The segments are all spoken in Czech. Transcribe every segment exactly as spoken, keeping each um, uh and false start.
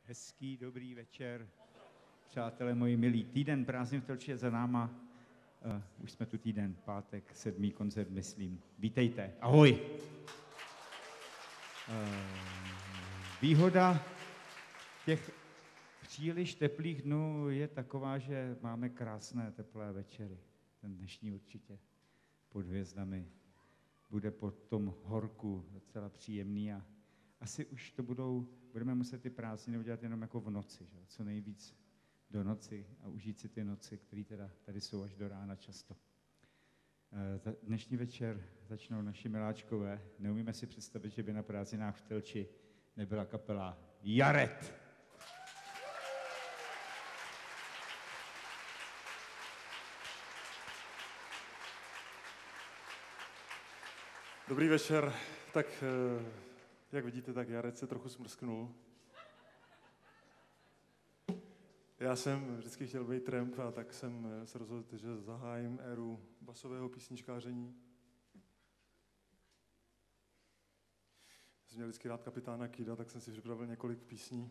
Hezký, dobrý večer, přátelé moji milí. Týden prázdnin v Telči je za náma. Uh, už jsme tu týden, pátek, sedmý koncert, myslím. Vítejte, ahoj. Uh, výhoda těch příliš teplých dnů je taková, že máme krásné teplé večery. Ten dnešní určitě pod hvězdami bude po tom horku docela příjemný a asi už to budou, budeme muset ty prázdniny udělat jenom jako v noci, že? Co nejvíc do noci a užít si ty noci, které teda tady jsou až do rána často. Dnešní večer začnou naši miláčkové. Neumíme si představit, že by na prázdninách v Telči nebyla kapela Jaret. Dobrý večer. Tak, jak vidíte, tak Jaret se trochu smrsknul. Já jsem vždycky chtěl být tramp a tak jsem se rozhodl, že zahájím éru basového písničkáření. Jsem měl vždycky rád kapitána Kida, tak jsem si připravil několik písní.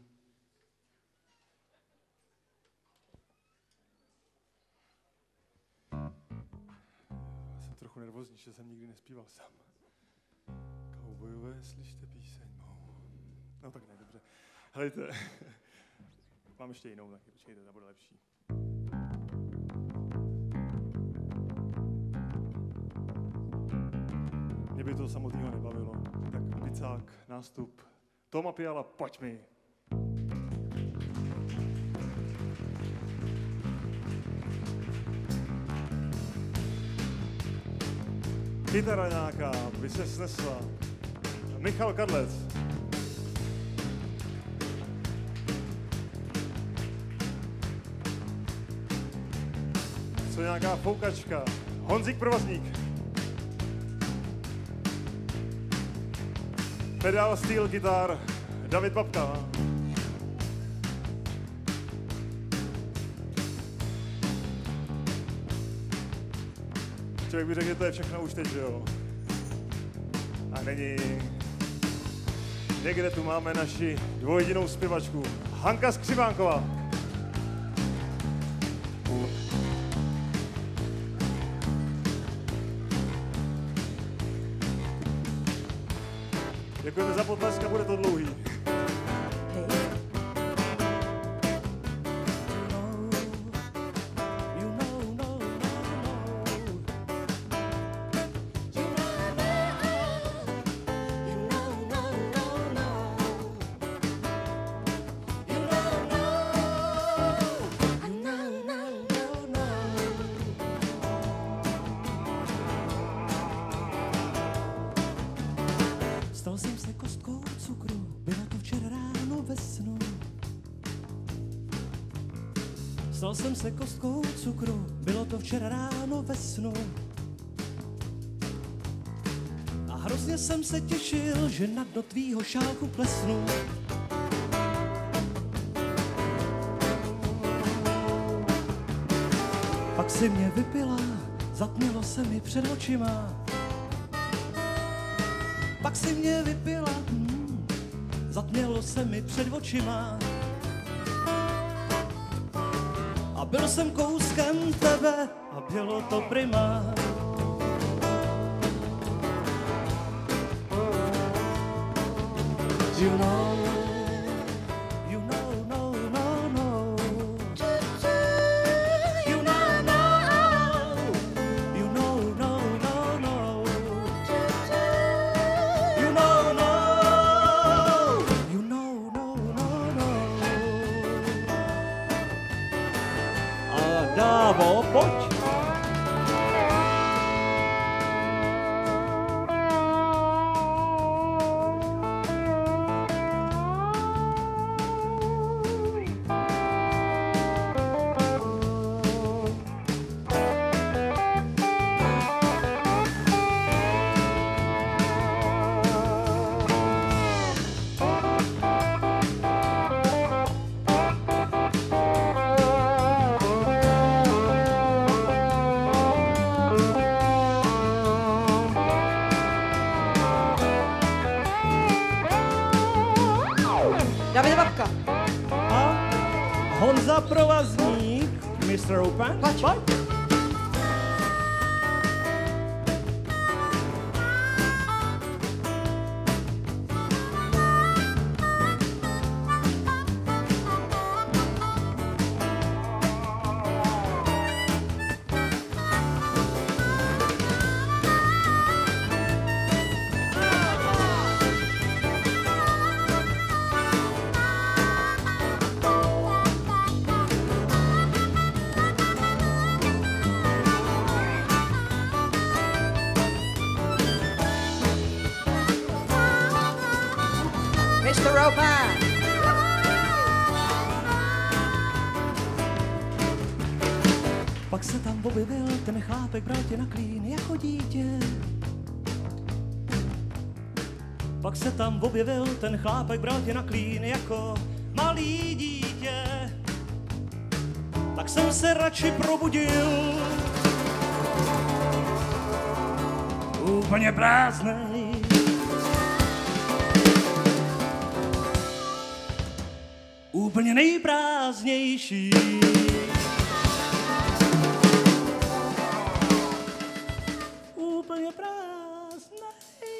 Jsem trochu nervózní, že jsem nikdy nespíval sám. Kaubojové, slyšte píseň mou. No tak ne, dobře. Helejte, mám ještě jinou, tak počkejte, ta bude lepší. Mě by to samotného nebavilo. Tak picák, nástup. Toma Piala, pojď mi. Kytara nějaká by se snesla. Michal Kadlec. Co nějaká foukačka. Honzík Provazník. Pedál steel gitar. David Babka. Člověk by řekl, že to je všechno už teď, že jo? A není. Někde tu máme naši dvojjedinou zpěvačku. Hanka Skřivánková. Děkujeme za potlesk a bude to dlouhý. Stal jsem se kostkou cukru, bylo to včera ráno ve snu. Stal jsem se kostkou cukru, bylo to včera ráno ve snu. A hrozně jsem se těšil, že na dno tvýho šálku plesnu. Pak si mě vypila, zatmělo se mi před očima. Pak si mě vypila, hmm, zatmělo se mi před očima. A byl jsem kouskem tebe a bylo to prima. You know, you know, no, no, no. You know, no, you know, no, no, no. You know, no, you know, no, no, no. A Dávo, pojď. Davide Babka. Honza Provazník, mister Open. Pojď, pojď. mister Open. Pak se tam objevil ten chlápek, bral tě na klín jako dítě. Pak se tam objevil ten chlápek, bral tě na klín jako malý dítě. Tak jsem se radši probudil, úplně prázdnej. Úplně nejprázdnější. Úplně prázdnej.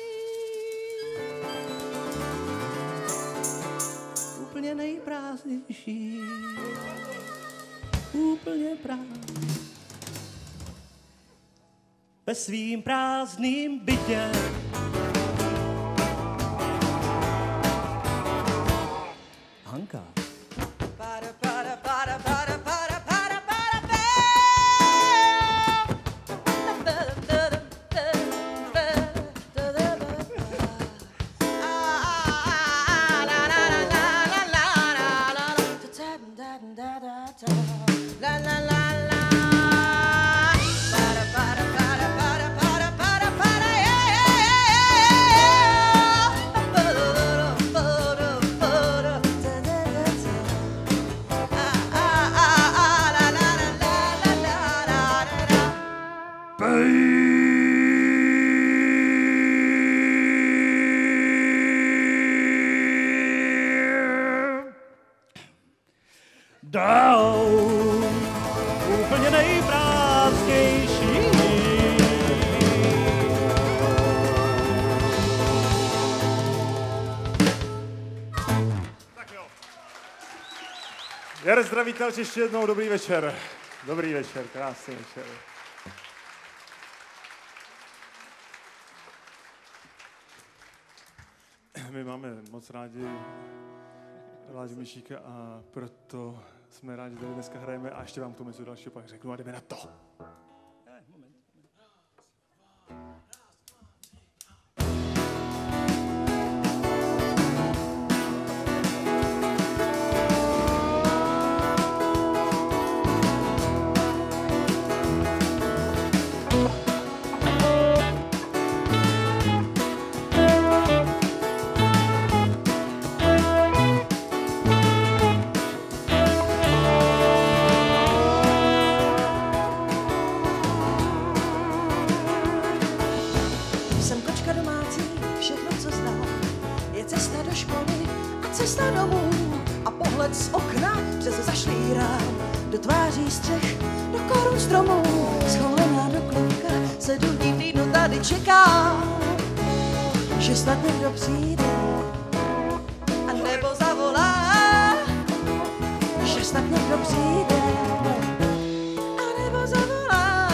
Úplně nejprázdnější. Úplně prázdnej. Ve svým prázdným bytě Hanka. Para, para, para, para, para, para, para, la la la la. Para, para, para, para, para, para, para, Down, úplně nejprázdnější. Tak jo. Jarek zdravítel, ještě jednou dobrý večer. Dobrý večer, krásný večer. My máme moc rádi Láďu Mišíka a proto jsme rádi, že tady dneska hrajeme a ještě vám k tomu něco dalšího pak řeknu a jdeme na to. Cesta domů a pohled z okna přes zašlý rám do tváří střech, do korun stromů, scholená do klubka, sedm dní v týdnu tady čeká, že snad někdo přijde a nebo zavolá, že snad někdo přijde a nebo zavolá.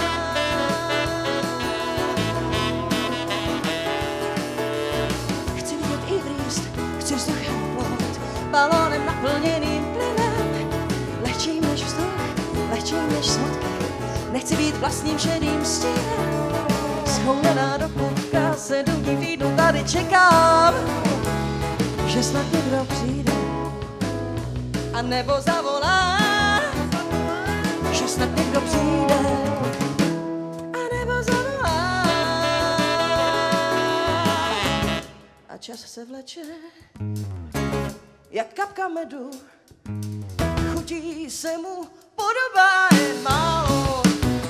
Chci vidět i vrýst, chci vzduchem balónem naplněným plynem, lehčím než vzduch, lehčím než smutky, nechci být vlastním šedým stínem, schoulená do klubka, sedm dní v týdnu tady čekám, že snad někdo přijde a nebo zavolá, že snad někdo přijde a nebo zavolá. A čas se vleče jak kapka medu, chutí se mu, podobá jen málo.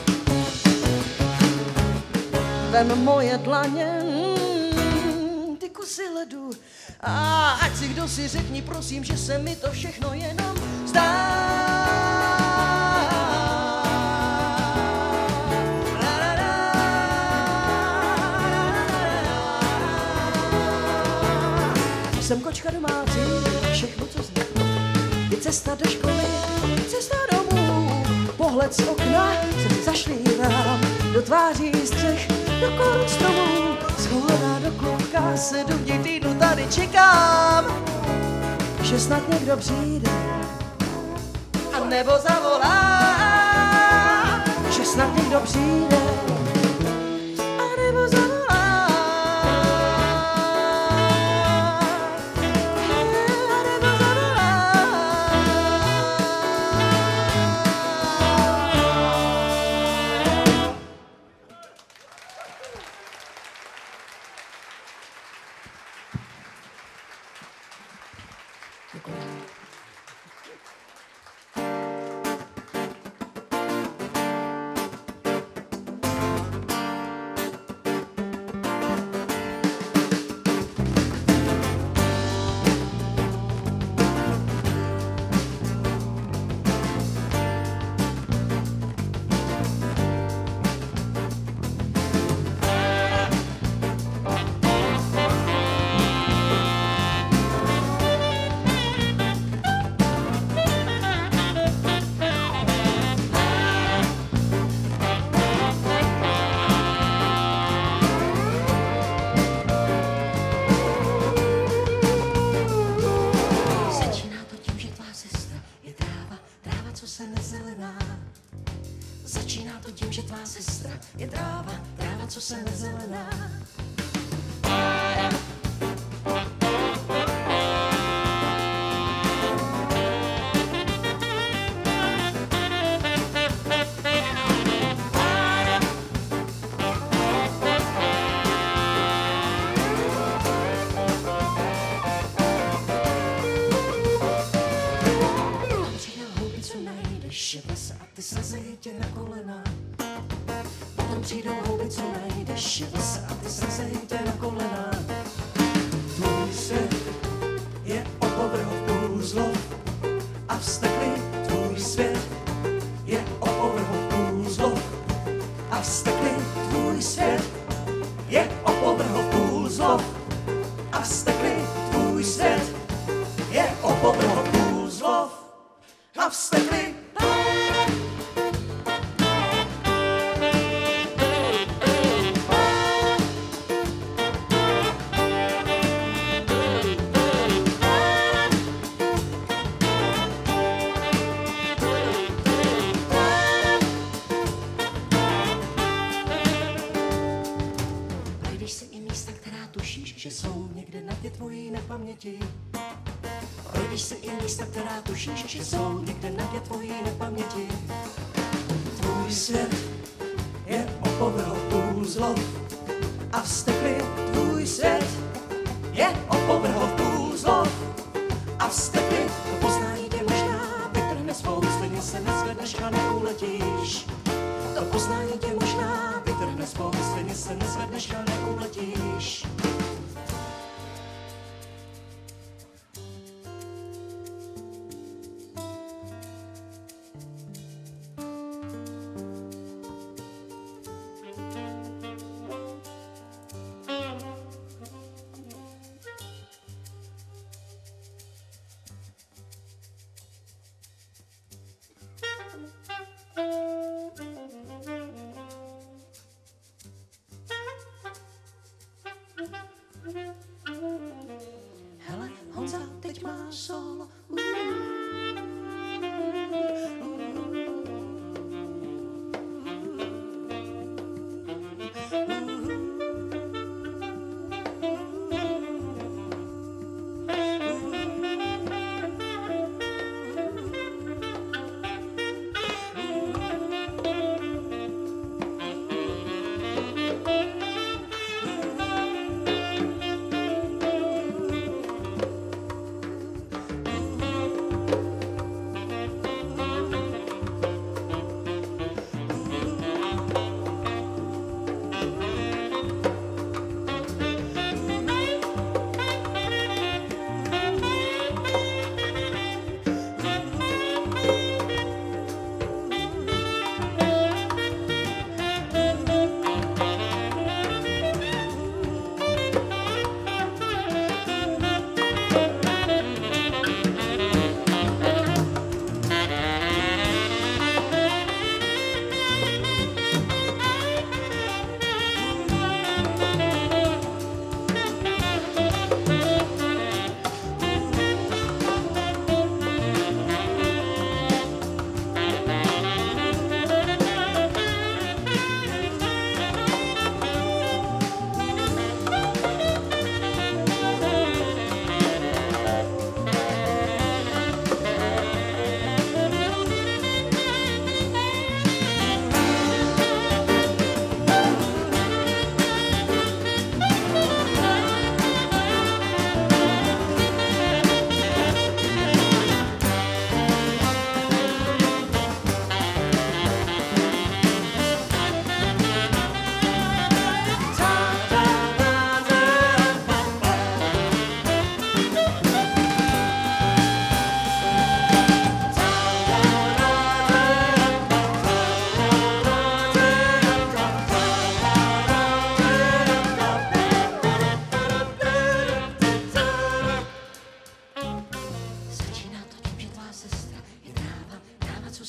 Vem moje dlaně, mm, ty kusy ledu, a ať si kdo si řekni prosím, že se mi to všechno jenom zdá. Jsem kočka domácí, všechno, co znám. I cesta do školy, cesta domů, pohled z okna se zašlírám, do tváří střech, do korun stromů, schovaná do klubka, sedm dní týdnu tady čekám, že snad někdo přijde a nebo zavolá, že snad někdo přijde a nebo zavolá. Projdeš si i místa, která tušíš, že jsou někde na dě tvojí nepaměti. Tvůj svět je opovrhotů zlov a vztekli. Tvůj svět je opovrhotů zlov a vztekli. To poznání tě možná vytrhne svou, stejně se nezvedneš a neuletíš. To poznání tě možná vytrhne svou, stejně se nezvedneš a neuletíš. Hele, Honza, teď má solo.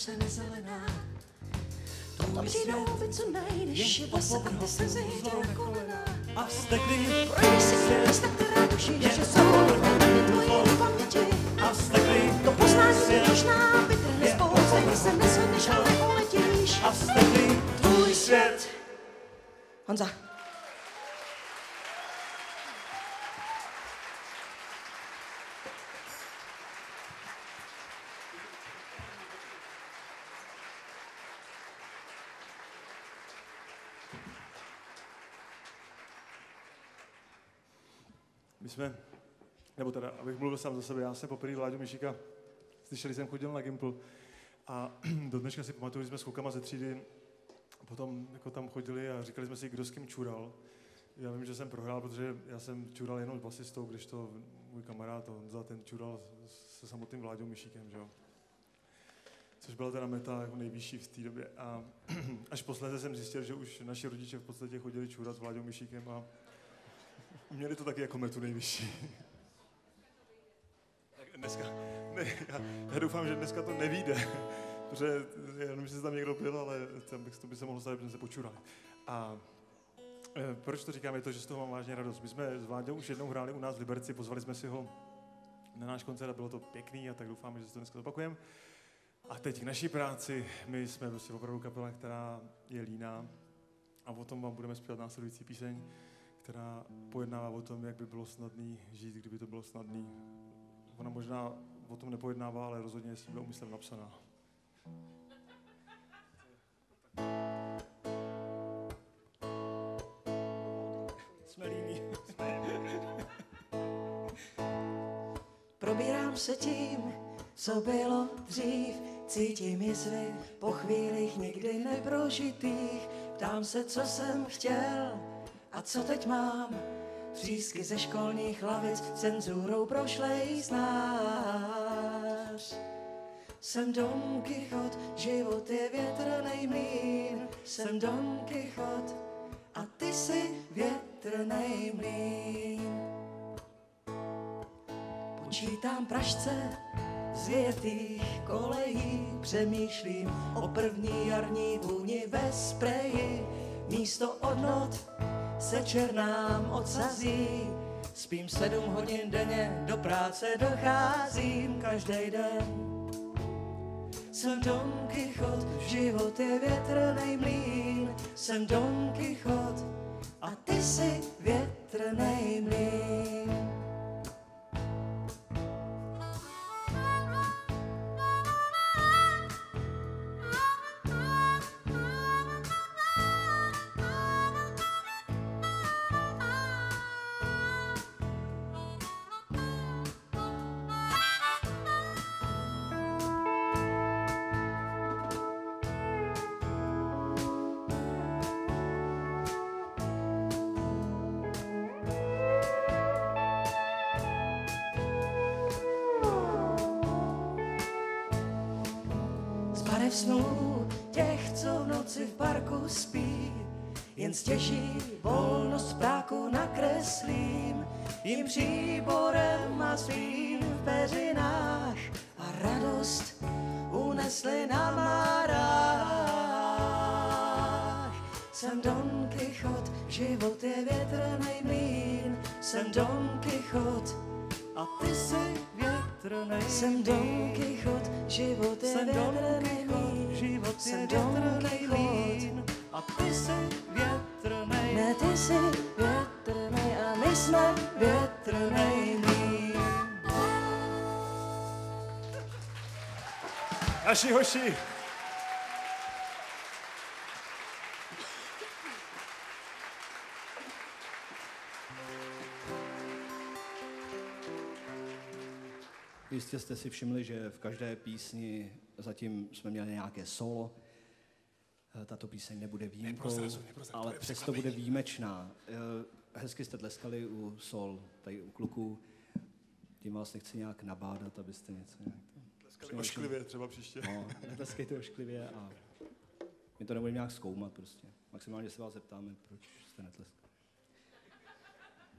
se nezelená. To přijdou by co najdeš, je zase a ty se zejde na kolena. A vztekli Projdi si i místa, která tušíš, že jsou jen tvojí paměti. a vztekli To poznání je možná vytrhne z pouzení se nesvedneš, ale uletíš. a vztekli Tvůj svět. Honza. My jsme, nebo teda, abych mluvil sám za sebe, já jsem poprvé Láďu Mišíka, slyšeli jsem, chodil na Gimpl a do dneška si pamatuju, že jsme s klukama ze třídy potom jako tam chodili a říkali jsme si, kdo s kým čural. Já vím, že jsem prohrál, protože já jsem čural jenom s basistou, když to můj kamarád Honza, ten čural se samotným Vláďou Mišíkem, že jo. Což byla teda meta jako nejvyšší v té době. A až posledně jsem zjistil, že už naši rodiče v podstatě chodili čurat s Vláďou Mišíkem a měli to taky jako metu nejvyšší. Tak dneska, ne, já, já doufám, že dneska to nevyjde, protože já nevím, jestli tam někdo byl, ale tam bych, to by se mohlo stát, že jsme se počurali. A e, proč to říkám, je to, že z toho mám vážně radost. My jsme s Vláďou už jednou hráli u nás v Liberci, pozvali jsme si ho na náš koncert a bylo to pěkný a tak doufáme, že se to dneska zopakujeme. A teď k naší práci, my jsme prostě opravdu kapela, která je líná a o tom vám budeme zpívat následující píseň, která pojednává o tom, jak by bylo snadný žít, kdyby to bylo snadný. Ona možná o tom nepojednává, ale rozhodně je s tímhle úmyslem napsaná. Jsme líní. Probírám se tím, co bylo dřív, cítím jizvy po chvílích nikdy neprožitých. Ptám se, co jsem chtěl a co teď mám. Třísky ze školních lavic cenzurou prošlej znáš. Jsem Don Kichot, život je větrnej mlýn. Jsem Don Kichot a ty jsi větrnej mlýn. Počítám pražce z větých kolejí, přemýšlím o první jarní vůni ve spreji. Místo odnot se černám odsazí, spím sedm hodin denně, do práce docházím každý den. Jsem Don Kichot, život je větrnej mlýn. Jsem Don Kichot a ty jsi větrnej mlýn. V snů těch, co v noci v parku spí, jen stěží volnost práku nakreslím, jim příborem a svým v peřinách a radost unesli na mládách. Jsem Don Kichot, život je větrnej mlýn. Jsem Don Kichot a ty jsi větrnej. Jsem Don Kichot, život je větrnej mlýn. Život je větrnej mlýn a ty jsi větrnej. Ne, ty jsi větrnej a my jsme větrnej mlýn. Naši hoši! Jistě jste si všimli, že v každé písni zatím jsme měli nějaké solo. Tato píseň nebude výjimkou, ale přesto bude výjimečná. Hezky jste tleskali u sol, tady u kluků. Tím vás nechci nějak nabádat, abyste něco nějak... Tleskali ošklivě třeba příště. No, netleskejte ošklivě a my to nebudeme nějak zkoumat prostě. Maximálně se vás zeptáme, proč jste netleskali.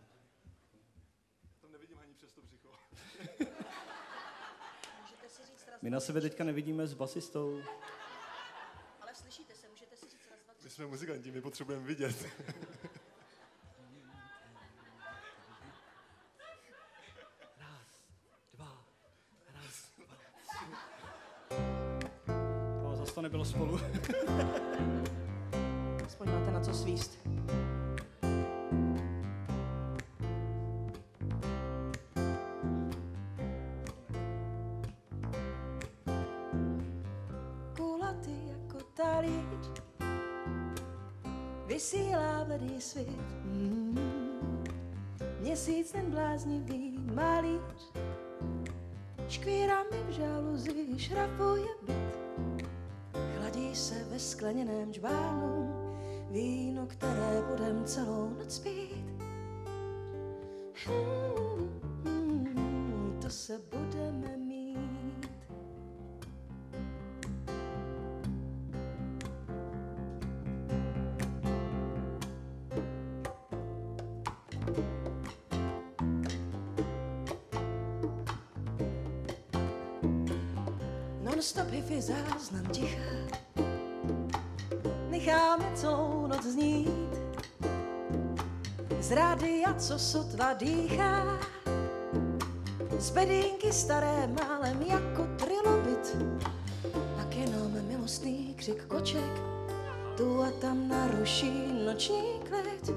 Tam nevidím ani přes to břicho. Můžete si říct My na sebe teďka nevidíme s basistou. Ale slyšíte se, můžete si říct raz, dva, tři. My jsme muzikanti, my potřebujeme vidět. Ale zase to nebylo spolu. Aspoň máte na co svíst. Kulatý jako talíř vysílá bledý svět. Mm. Měsíc ten bláznivý malíř škvírá mi v žaluzí, šrafuje byt. Chladí se ve skleněném džbánu víno, které budem celou noc pít. Hmm, hmm, to se budeme mít. Non-stop hifi záznam ticha, necháme celou noc znít. Z rádia, co sotva dýchá, z bedínky staré málem jako trilobit. Pak jenom milostný křik koček, tu a tam naruší noční klid.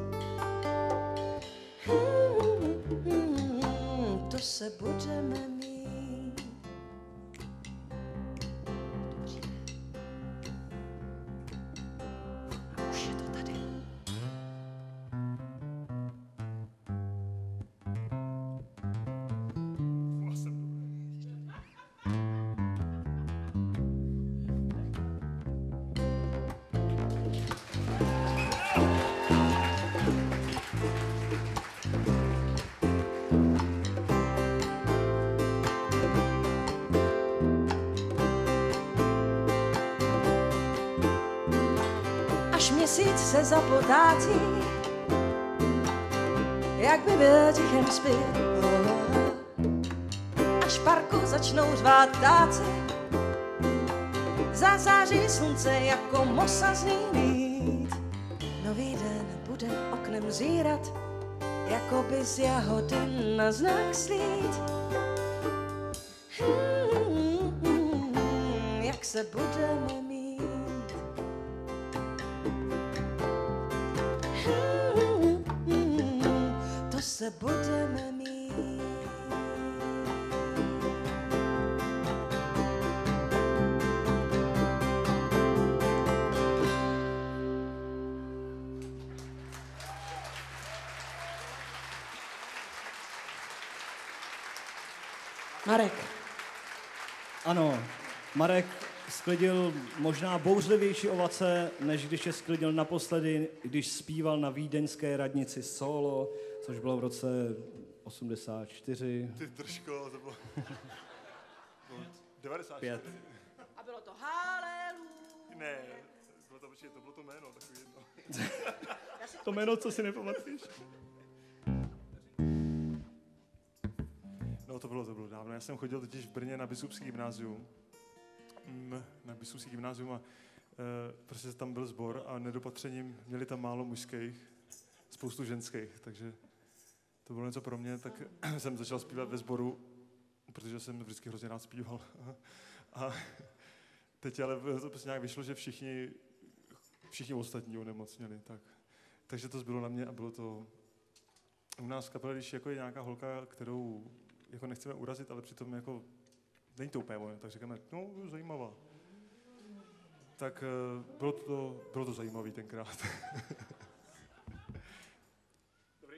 Hmm, hmm, to se budeme mít. Měsíc se zapotácí, jak by byl tichem zpět. Až v parku začnou řvát ptáci, zazáří slunce jako mosazný mít. Nový den bude oknem zírat, jako by z jahody na znak slít. Hmm, hmm, jak se budeme mít. Se budeme mít. Marek. Ano, Marek sklidil možná bouřlivější ovace, než když je sklidil naposledy, když zpíval na vídeňské radnici solo, což bylo v roce osmdesát čtyři. Ty držko, to bylo... devadesát čtyři. Pět. A bylo to haleluja. Ne, bylo to, počkej, to bylo to jméno, takový jedno. To jméno, co si nepamatuješ? No to bylo, to bylo dávno. Já jsem chodil totiž v Brně na biskupský gymnázium. Mm, na biskupský gymnázium a e, prostě tam byl sbor a nedopatřením měli tam málo mužských, spoustu ženských, takže to bylo něco pro mě, tak jsem začal zpívat ve sboru, protože jsem vždycky hrozně rád zpíval. A teď ale to prostě nějak vyšlo, že všichni, všichni ostatní onemocněli, tak. Takže to zbylo na mě a bylo to u nás v kapele, když jako je nějaká holka, kterou jako nechceme urazit, ale přitom jako není to úplně moje, tak říkáme, no, zajímavá. Tak bylo to, bylo to zajímavý tenkrát. Dobrý?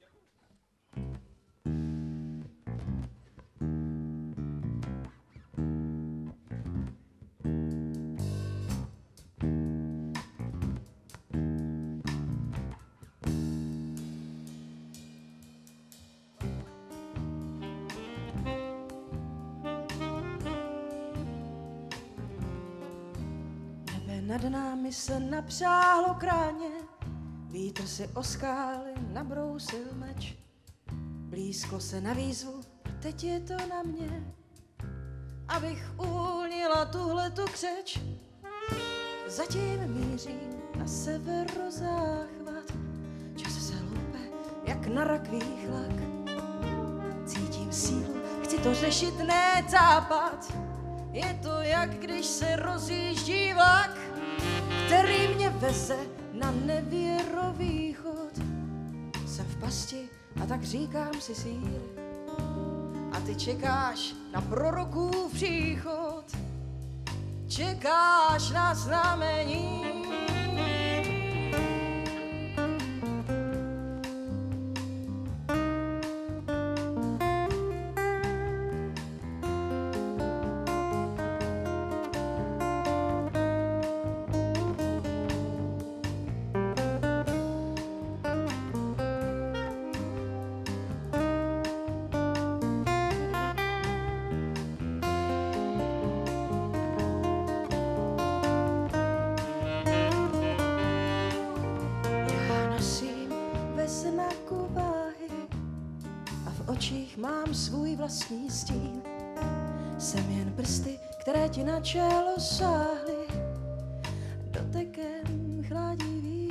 Nad námi se napřáhlo kráně, vítr si o skály nabrousil meč. Blízko se na výzvu, teď je to na mě. abych uvolnila tuhletu křeč. Zatím mířím na severozáchvat, čas se loupe jak na rakví chlak. Cítím sílu, chci to řešit, ne tápat. Je to jak když se rozjíždí vlak, který mě veze na nevěrový chod. Jsem v pasti a tak říkám si síly, a ty čekáš na prorokův příchod. Čekáš na znamení. Mám svůj vlastní stín, jsem jen prsty, které ti na čelo sáhly, dotekem chladivý.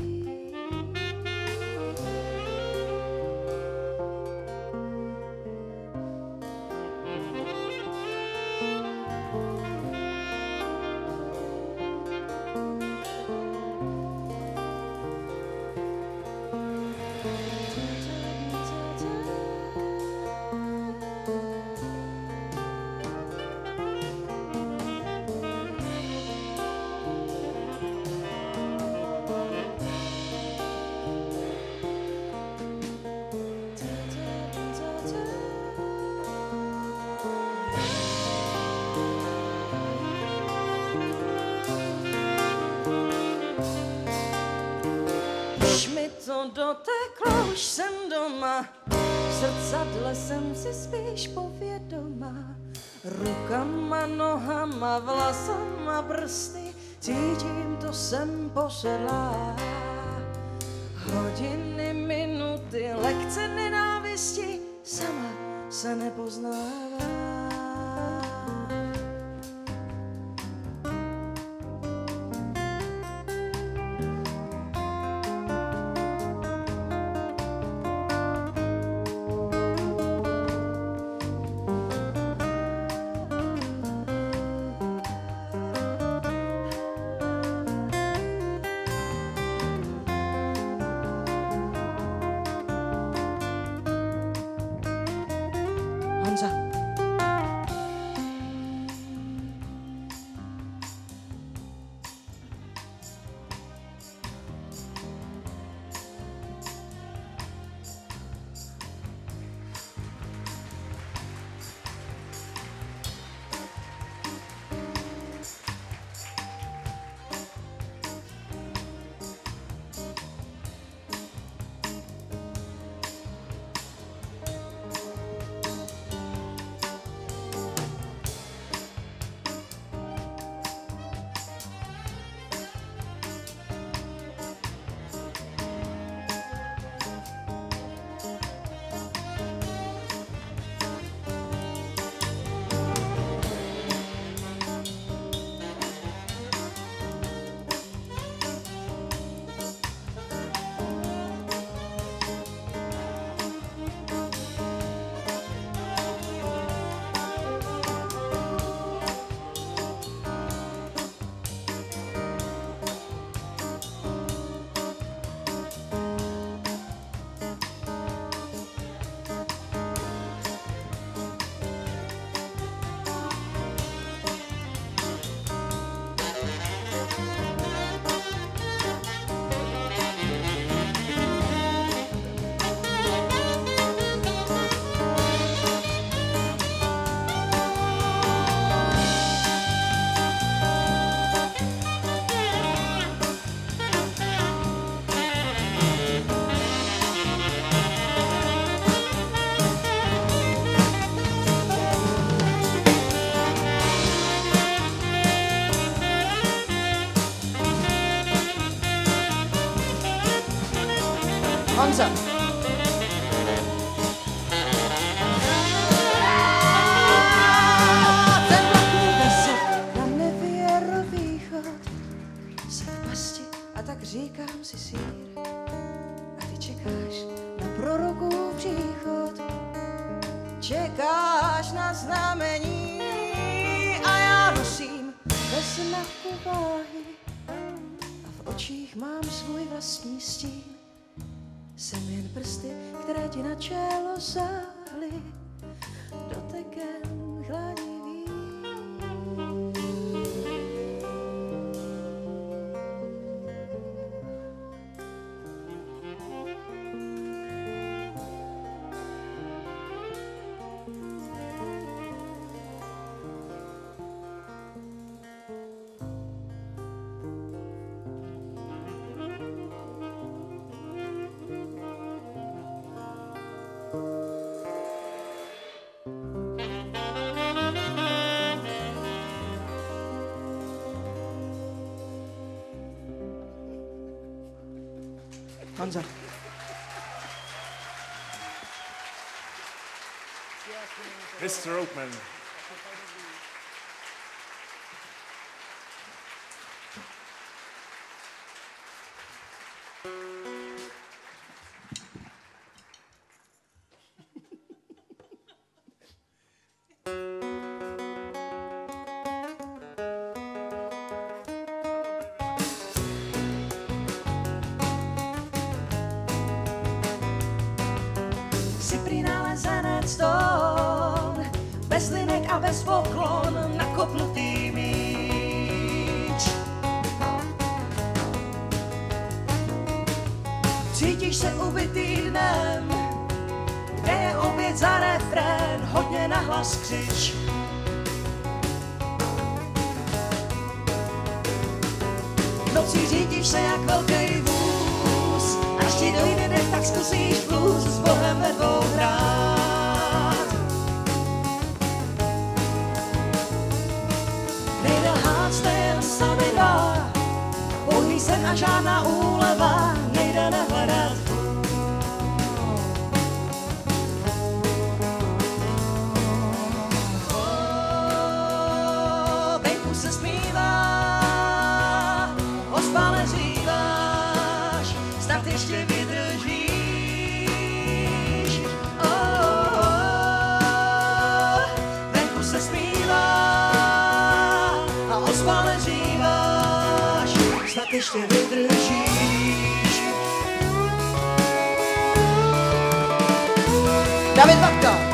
To doteklo, už jsem doma, v zrcadle jsem si spíš povědomá. Rukama, nohama, vlasama, prsty, cítím, to jsem posedlá. Hodiny, minuty, lekce nenávisti, sama se nepoznává. Honza. Ten vlak ztrátu váhy a v očích mám svůj vlastní stín. Jsem jen prsty, které ti na čelo sáhly dotekem chladivý. Honza. mister Oakman. Jsi prý nalezenec tón, bez linek a bez poklon, nakopnutý míč. Cítíš se ubitý dnem, kde je oběd za refrén, hodně nahlas křič. V noci řídíš se jak velký vůz, až ti dojde dech, tak zkusíš blues s Bohem ve dvou hrát. Nejde lhát, jste jen sami dva, pouhý sen a žádná úleva, nejde nehledat. Oh, venku se zpívá, ospale zýváš, snad ještě vydržíš. Oh, oh, oh, venku se zpívá a ospale zýváš, snad ještě vydržíš. David Babka.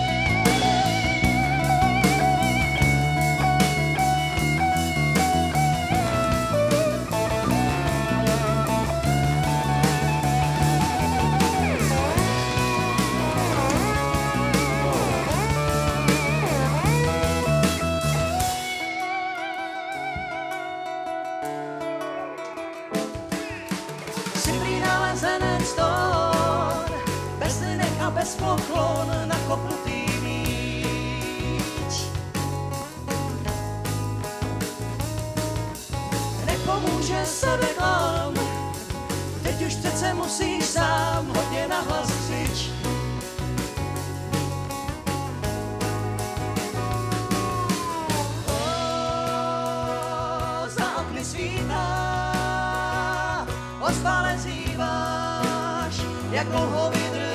Bez poklon nakopnutý míč. Nepomůže sebeklam, teď už přece musíš sám hodně nahlas křič. Oh, za okny svítá, ospale zýváš, jak dlouho vydržíš.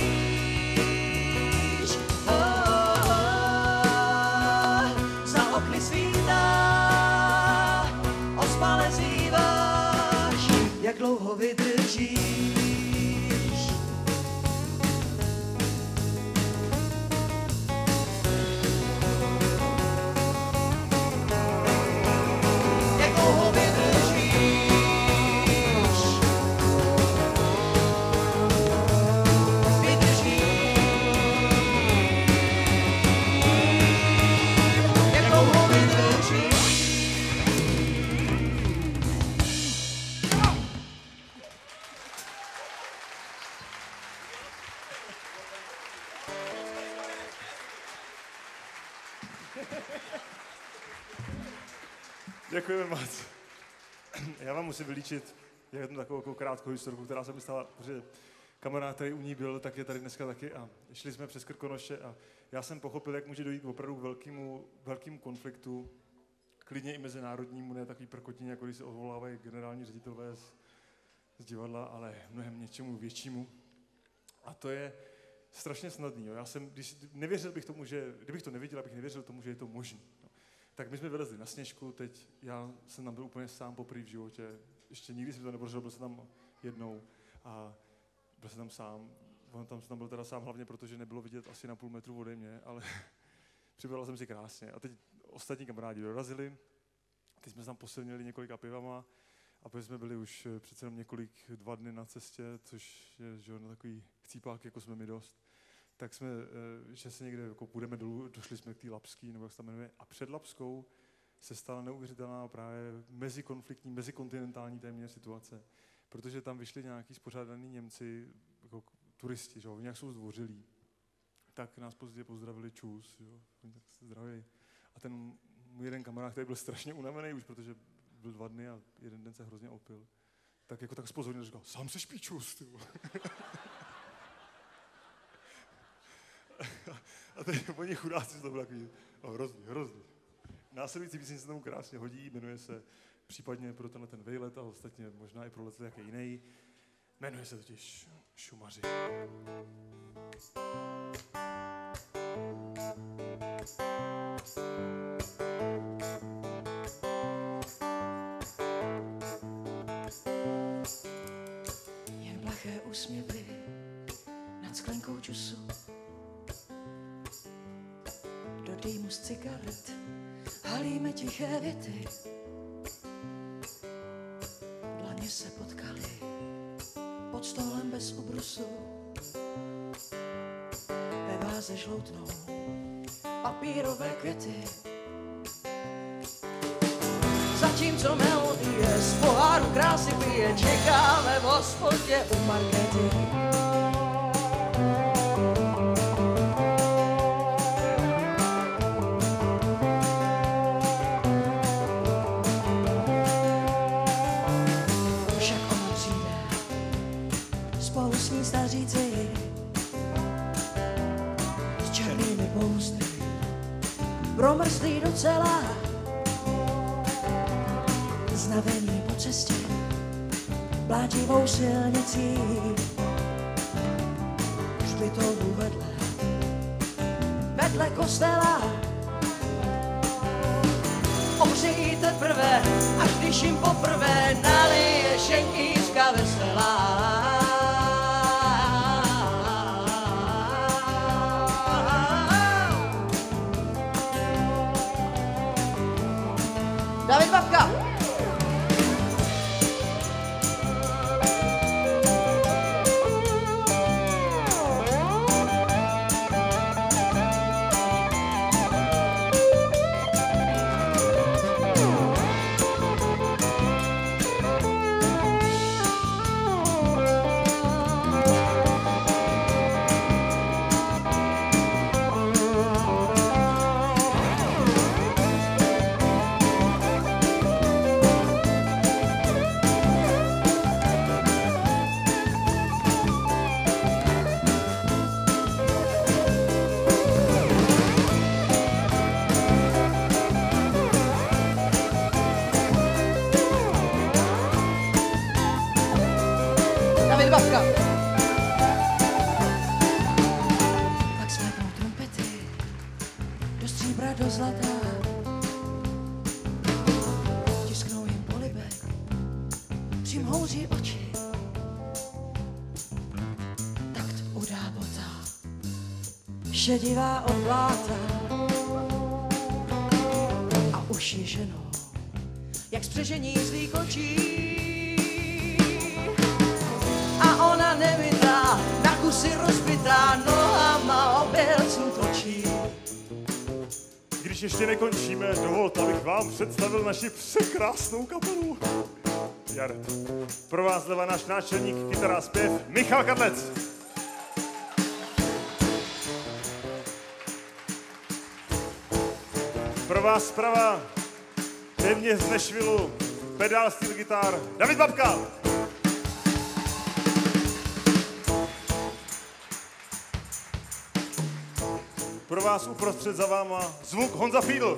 Jak dlouho vydržíš. Jak dlouho vydržíš. Vydržíš. Jak dlouho vydržíš. Děkujeme moc. Já vám musím vylíčit jednu takovou krátkou historku, která se mi stala, protože kamarád, který u ní byl, tak je tady dneska taky a šli jsme přes Krkonoše a já jsem pochopil, jak může dojít opravdu k velkému, velkému konfliktu, klidně i mezinárodnímu, ne takový prkotině, jako když se odvolávají generální ředitelové z, z divadla, ale mnohem něčemu většímu. A to je strašně snadný. Jo. Já jsem, když nevěřil bych tomu, že, kdybych to neviděl, abych nevěřil tomu, že je to možné. No. Tak my jsme vylezli na Sněžku, teď já jsem tam byl úplně sám poprvé v životě. Ještě nikdy jsem to nepodařil, byl jsem tam jednou a byl jsem tam sám. On tam jsem tam byl teda sám hlavně, protože nebylo vidět asi na půl metru ode mě, ale připadal jsem si krásně. A teď ostatní kamarádi dorazili, teď jsme se tam posilnili několika pivama a potom jsme byli už přece jenom několik dva dny na cestě, což je že, no, takový chcípák, jako jsme mi dost. Tak jsme, že se někde jako půjdeme dolů, došli jsme k té Lapský, nebo jak se tam jmenuje, a před Lapskou se stala neuvěřitelná právě mezikonfliktní, mezikontinentální téměř situace, protože tam vyšli nějaký spořádaný Němci, jako turisti, že jo, oni jak jsou zdvořilí, tak nás později pozdravili čus, jo, oni tak se zdraví. A ten můj jeden kamarád, který byl strašně unavený už, protože byl dva dny a jeden den se hrozně opil, tak jako tak spozornil, říkal, sám se špí čus, ty A teď oni chudáci, to bylo takový oh, hrozný, hrozný. Následující píseň se tomu krásně hodí, jmenuje se případně pro tenhle ten vejlet a ostatně možná i pro let jaký jiný. Jmenuje se totiž Šumaři. Jen plaché úsměvy nad sklenkou džusu, do dýmu z cigaret halíme tiché věty. Dlaně se potkaly pod stolem bez ubrusu, ve váze žloutnou papírové květy. Zatímco melodie z poháru krásy pije, čekáme v hospodě u Markety. Promrzlý docela, znavený po cestě blátivou silnicí, hřbitovu vedle, vedle kostela. Ohřejí teprve, až když jim poprvé nalije šenkýřka veselá. David Babka. Pak svléknou trumpety do stříbra, do zlata, tisknou jim polibek, přimhouří oči, takt udá bota, šedivá od bláta a uši ženou, jak spřežení zlých očí. A ona nevidá, na kusy rozbitá, nohama oběcnu točí. Když ještě nekončíme, dovolte, abych vám představil naši překrásnou kapelu. Jared. Pro vás zleva náš náčelník, kytara, zpěv, Michal Kadlec. Pro vás zprava, téměř z Nashvillu, pedál steel gitar, David Babka. Pro vás uprostřed za váma zvuk Honza Fiedl.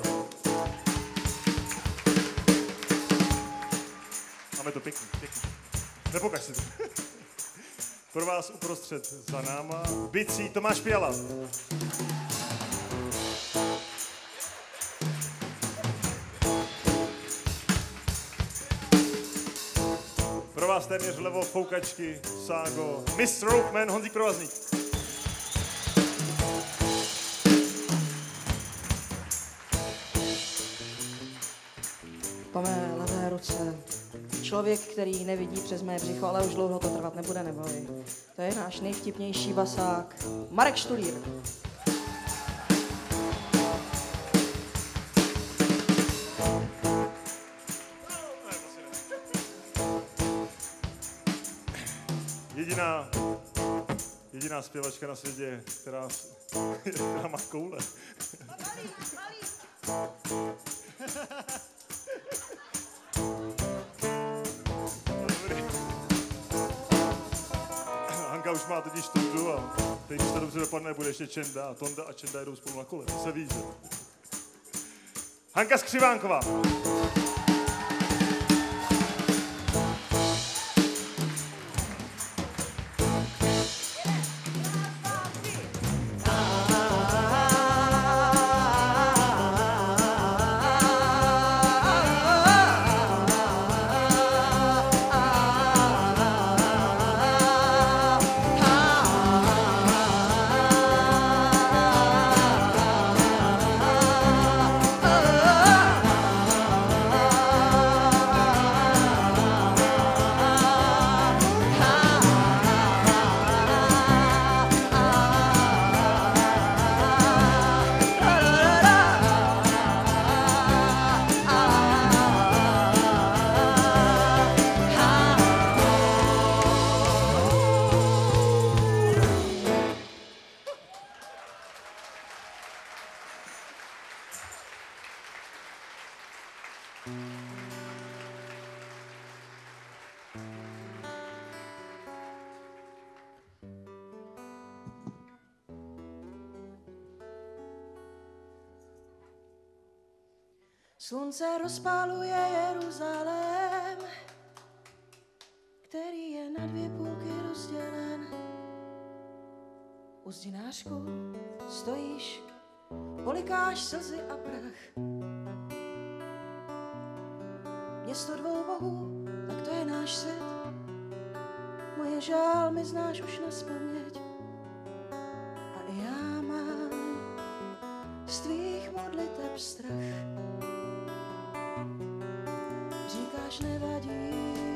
Máme to pěkný, pěkný. Nepokaž si to. Pro vás uprostřed za náma bicí Tomáš Piala. Pro vás téměř vlevo foukačky, Ságo, mister Ropeman, Honzík Provazník. Po mé levé ruce člověk, který nevidí přes mé břicho, ale už dlouho to trvat nebude, neboj. To je náš nejvtipnější basák, Marek Štulír. Jediná, jediná zpěvačka na světě, která, která má koule. Hanka už má totiž Tondu a teď, když to dobře dopadne, bude ještě Čenda a Tonda a Čenda jedou spolu na kole, to se ví, že? Hanka Skřivánková. Slunce rozpáluje Jeruzalém, který je na dvě půlky rozdělen. U zdinářku stojíš, polikáš slzy a prach. Město dvou bohů, tak to je náš svět. Moje žálmy znáš už nazpaměť. A i já mám z tvých modliteb strach. Říkáš nevadí.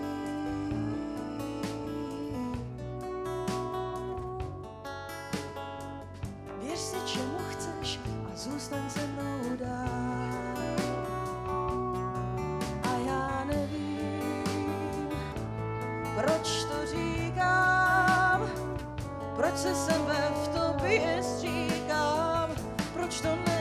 Věř si, čemu chceš a zůstaň se mnou dál. A já nevím, proč to říkám, proč se sebe v tobě stříkám, proč to nevydržím.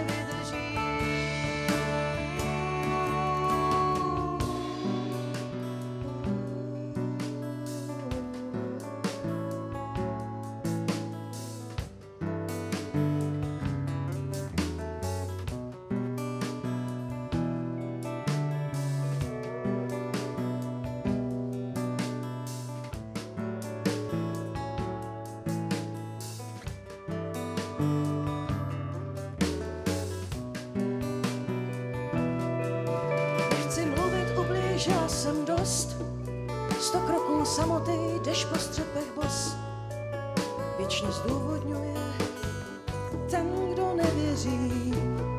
Já jsem dost, sto kroků samoty, jdeš po střepech bos. Věčně zdůvodňuje ten, kdo nevěří.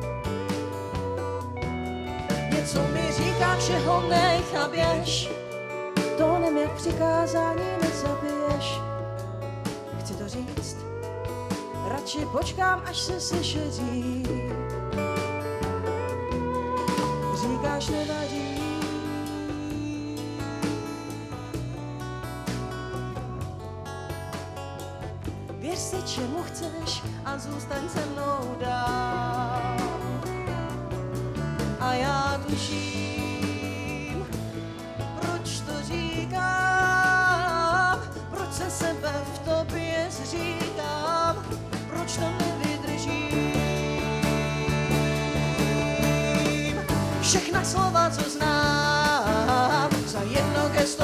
Něco mi říká, všeho nech a běž, tónem jak přikázání nezabiješ. Chci to říct, radši počkám, až se sešeří. Říkáš nevadí. Věř si, čemu chceš a zůstaň se mnou dál. A já tuším, proč to říkám, proč se sebe v tobě zříkám, proč to nevydržím. Všechna slova, co znám, za jedno gesto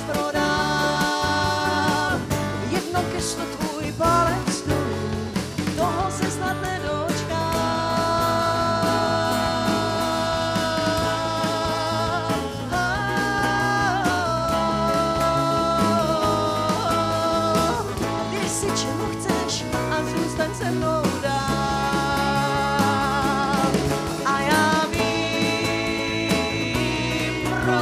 rozprodám. Jedno gesto tvůj palec dolů, toho se snad nedočkám.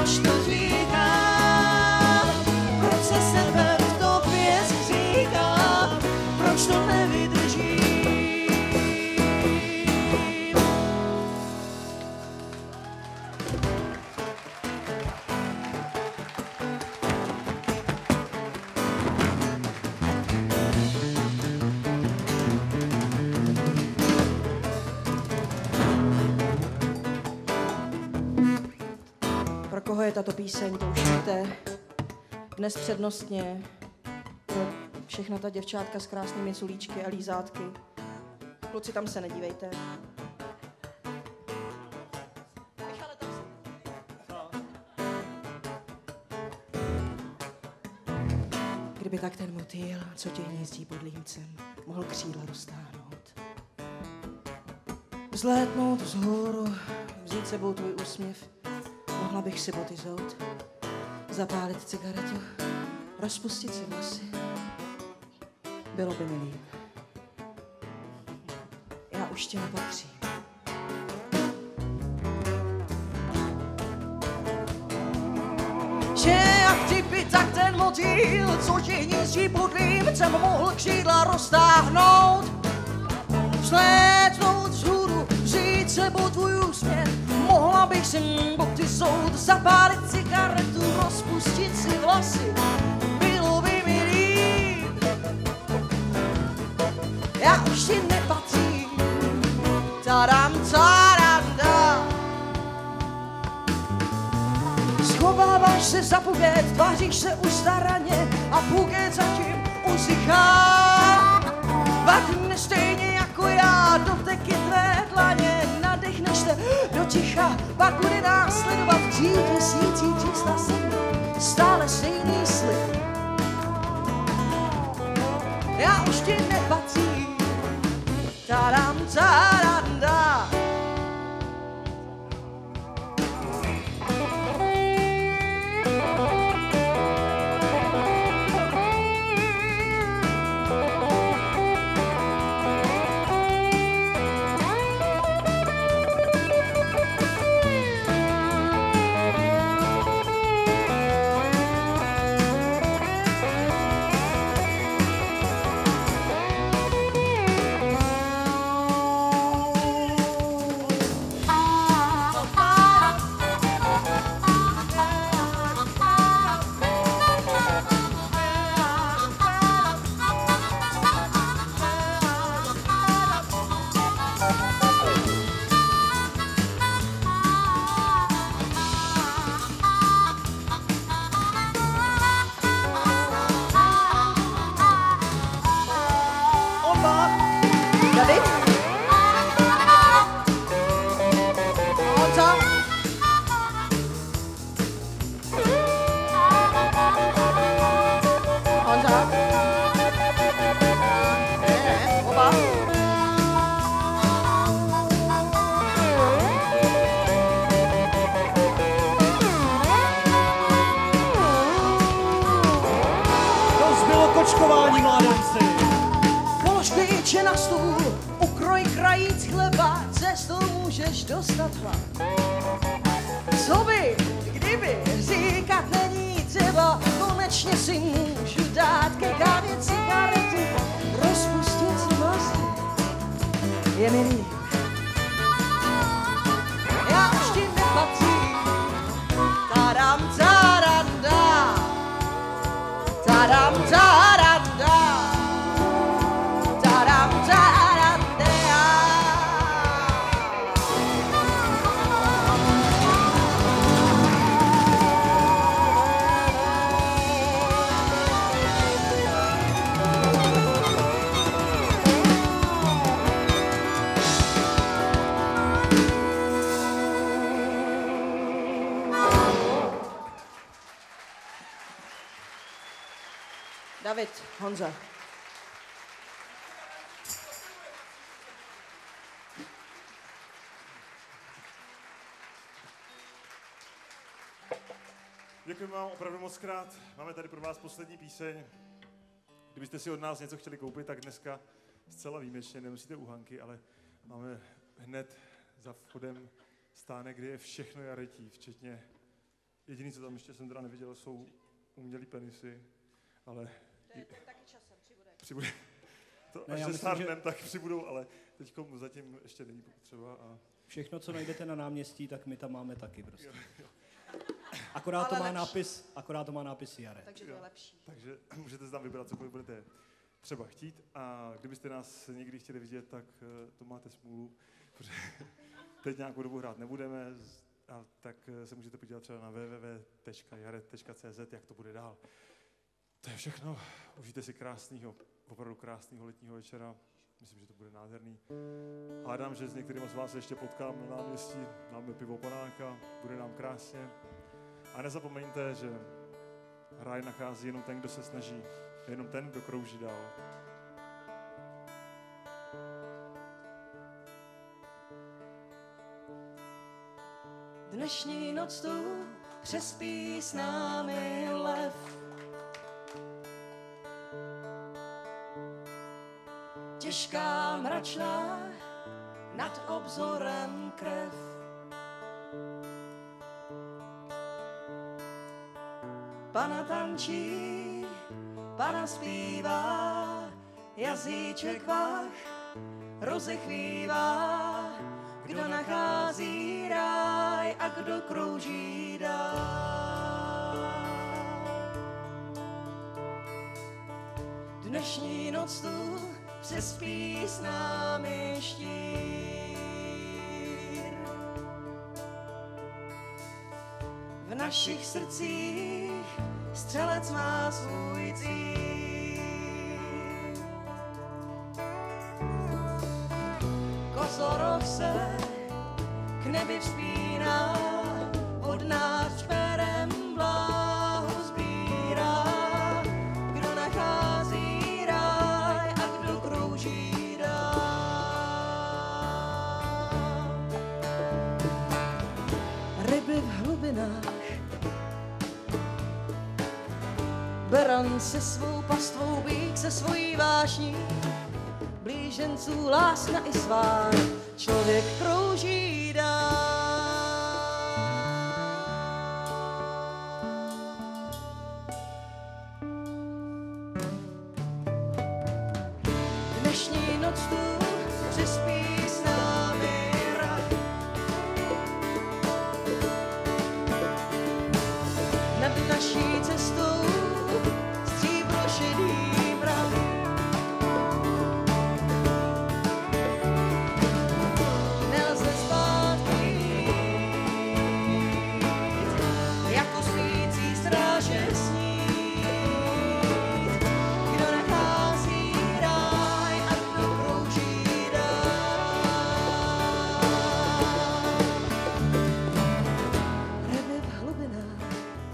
proč to říkám, proč se sebe v tobě zříkám, proč to nevydržím. Pro koho je tato píseň, to už víte. Dnes přednostně pro všechna ta děvčátka s krásnými sulíčky a lízátky. Kluci, tam se nedívejte. Michale, tam se... Kdyby tak ten motýl, co tě hnízdí pod límcem, mohl křídla roztáhnout. Vzlétnout vzhůru, vzít sebou tvůj úsměv, mohla bych si boty zout, zapálit cigaretu, rozpustit si vlasy. Bylo by mi líp. Já už tě nepatřím. Že jak ty by tak ten motýl, co ti hnízdí pod límcem, mohl křídla roztáhnout, vzlétnout vzhůru, vzít sebou tvůj úsměv, mohla bych si boty zout, zapálit cigaretu, rozpustit si vlasy. Bylo by mi líp. Já už ti nepatřím. Tadam, tadam, da. Schováváš se za puget, tváříš se ustaraně a puget zatím usychá. Vakne stejně jako já, doteky tvé dlaně, nadechneš se do ticha, pak bude následovat díl tisící čísla sedm, stále stejný slib. Já už ti nepatřím. Tadam, tadam, da. Kočkování, mládenci. Polož klíče na stůl, ukroj krajíc chleba, cestou můžeš dostat hlad. Co by, kdyby, říkat není třeba, konečně si můžu dát ke kávě cigaretu, rozpustit si vlasy. Je mi líp. Já už ti nepatřím. Tadam, tadam, da. Tadam, tadam, da. Tadam, tadam, da. David, Honza. Děkujeme vám opravdu moc krát. Máme tady pro vás poslední píseň. Kdybyste si od nás něco chtěli koupit, tak dneska zcela výjimečně nemusíte uhanky, ale máme hned za vchodem stánek, kde je všechno jaretí, včetně Jediný, co tam ještě jsem teda neviděl, jsou umělý penisy, ale... To je to taky časem přibude. Přibude. To, Ne, až já se myslím, stárnem, že- tak přibudou, ale teď zatím ještě není potřeba. A... Všechno, co najdete na náměstí, tak my tam máme taky prostě. Akorát to Ale má lepší. nápis, akorát to má nápis Jare. Takže to je lepší. Takže můžete si tam vybrat, cokoliv budete třeba chtít. A kdybyste nás někdy chtěli vidět, tak eh, to máte smůlu, protože teď nějakou dobu hrát nebudeme, z- a tak eh, se můžete podívat třeba na w w w tečka jare tečka c z, jak to bude dál. To je všechno. Užijte si krásného, opravdu krásného letního večera. Myslím, že to bude nádherný. Hádám, že s některými z vás ještě potkám na náměstí, dáme pivo panáka, bude nám krásně. A nezapomeňte, že ráj nachází jenom ten, kdo se snaží, jenom ten, kdo krouží dál. Dnešní noc tu přespí s námi lev. Těžká mračná nad obzorem krev. Pana tančí, pana zpívá, jazyček váš rozechvívá. Kdo nachází ráj a kdo krouží dál. Dnešní noc tu přespí s námi štír. V našich srdcích střelec má svůj cíl. Kozorov se k nebi vzpíná, od nás čperem bláho sbírá. Kdo nachází ráj a kdo krouží dál. Ryby v hlubinách, beran se svou pastvou, býk se svojí vášní, blíženců lásna i svár, člověk krouží dál. Dnešní noc tu přespí s námi rak. Nad naší cestou stříbro šedý mrak. Nelze zpátky jít, jako spící stráže snít. Kdo nachází ráj a kdo krouží dál. Ryby v hlubinách,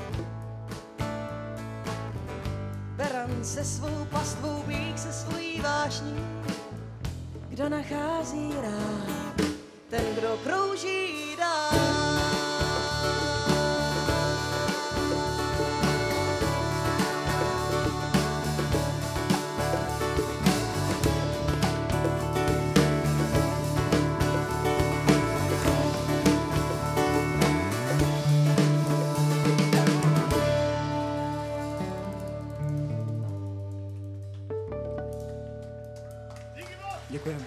beran se svou pastvou, býk se svojí vášní. Kdo nachází ráj, ten, kdo krouží dál. Děkujeme.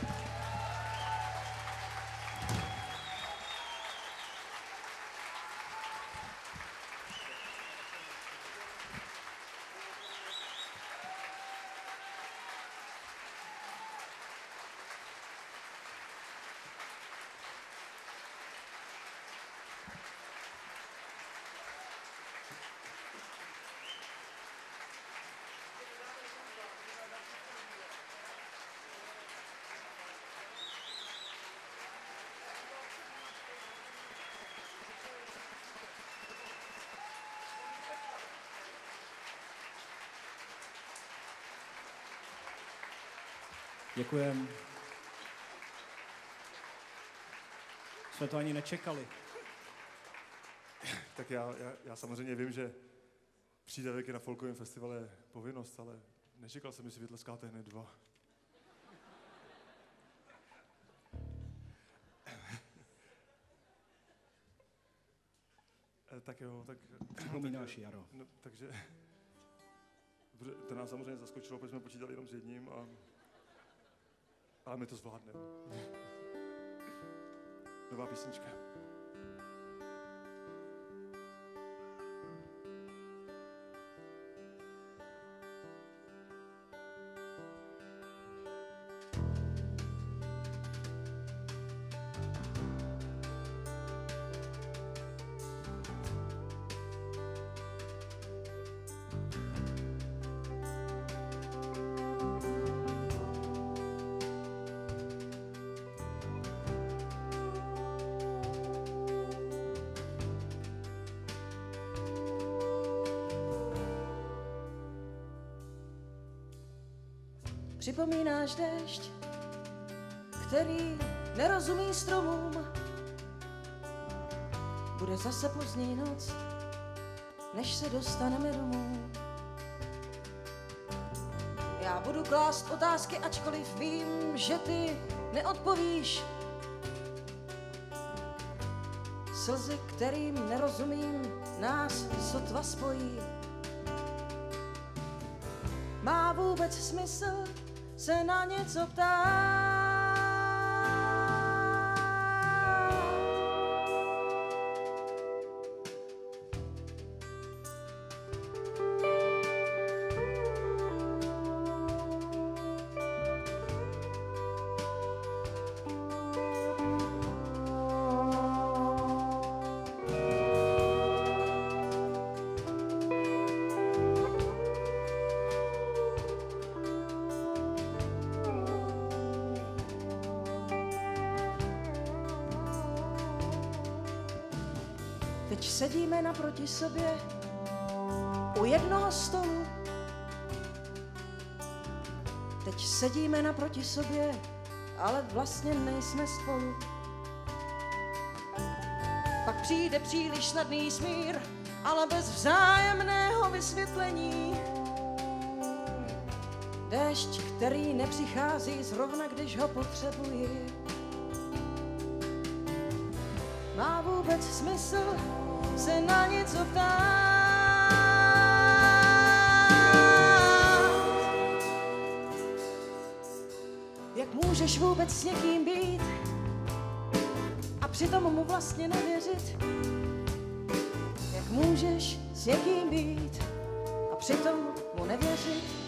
Děkujeme. Jsme to ani nečekali. Tak já, já, já samozřejmě vím, že přídavek je na folkovém festivalu je povinnost, ale nečekal jsem, že si vytleskáte hned dva. Tak jo, tak... Připomínáš jaro. No, takže... To nás samozřejmě zaskočilo, protože jsme počítali jenom s jedním, a, ale my to zvládneme. Nová písnička. Připomínáš déšť, který nerozumí stromům. Bude zase pozdní noc, než se dostaneme domů. Já budu klást otázky, ačkoliv vím, že ty neodpovíš. Slzy, kterým nerozumím, nás sotva spojí. Má vůbec smysl se na něco ptát? Teď sedíme naproti sobě u jednoho stolu. Teď sedíme naproti sobě, ale vlastně nejsme spolu. Pak přijde příliš snadný smír, ale bez vzájemného vysvětlení. Déšť, který nepřichází zrovna, když ho potřebuji. Má vůbec smysl se na něco ptát? Jak můžeš vůbec s někým být a přitom mu vlastně nevěřit? Jak můžeš s někým být a přitom mu nevěřit?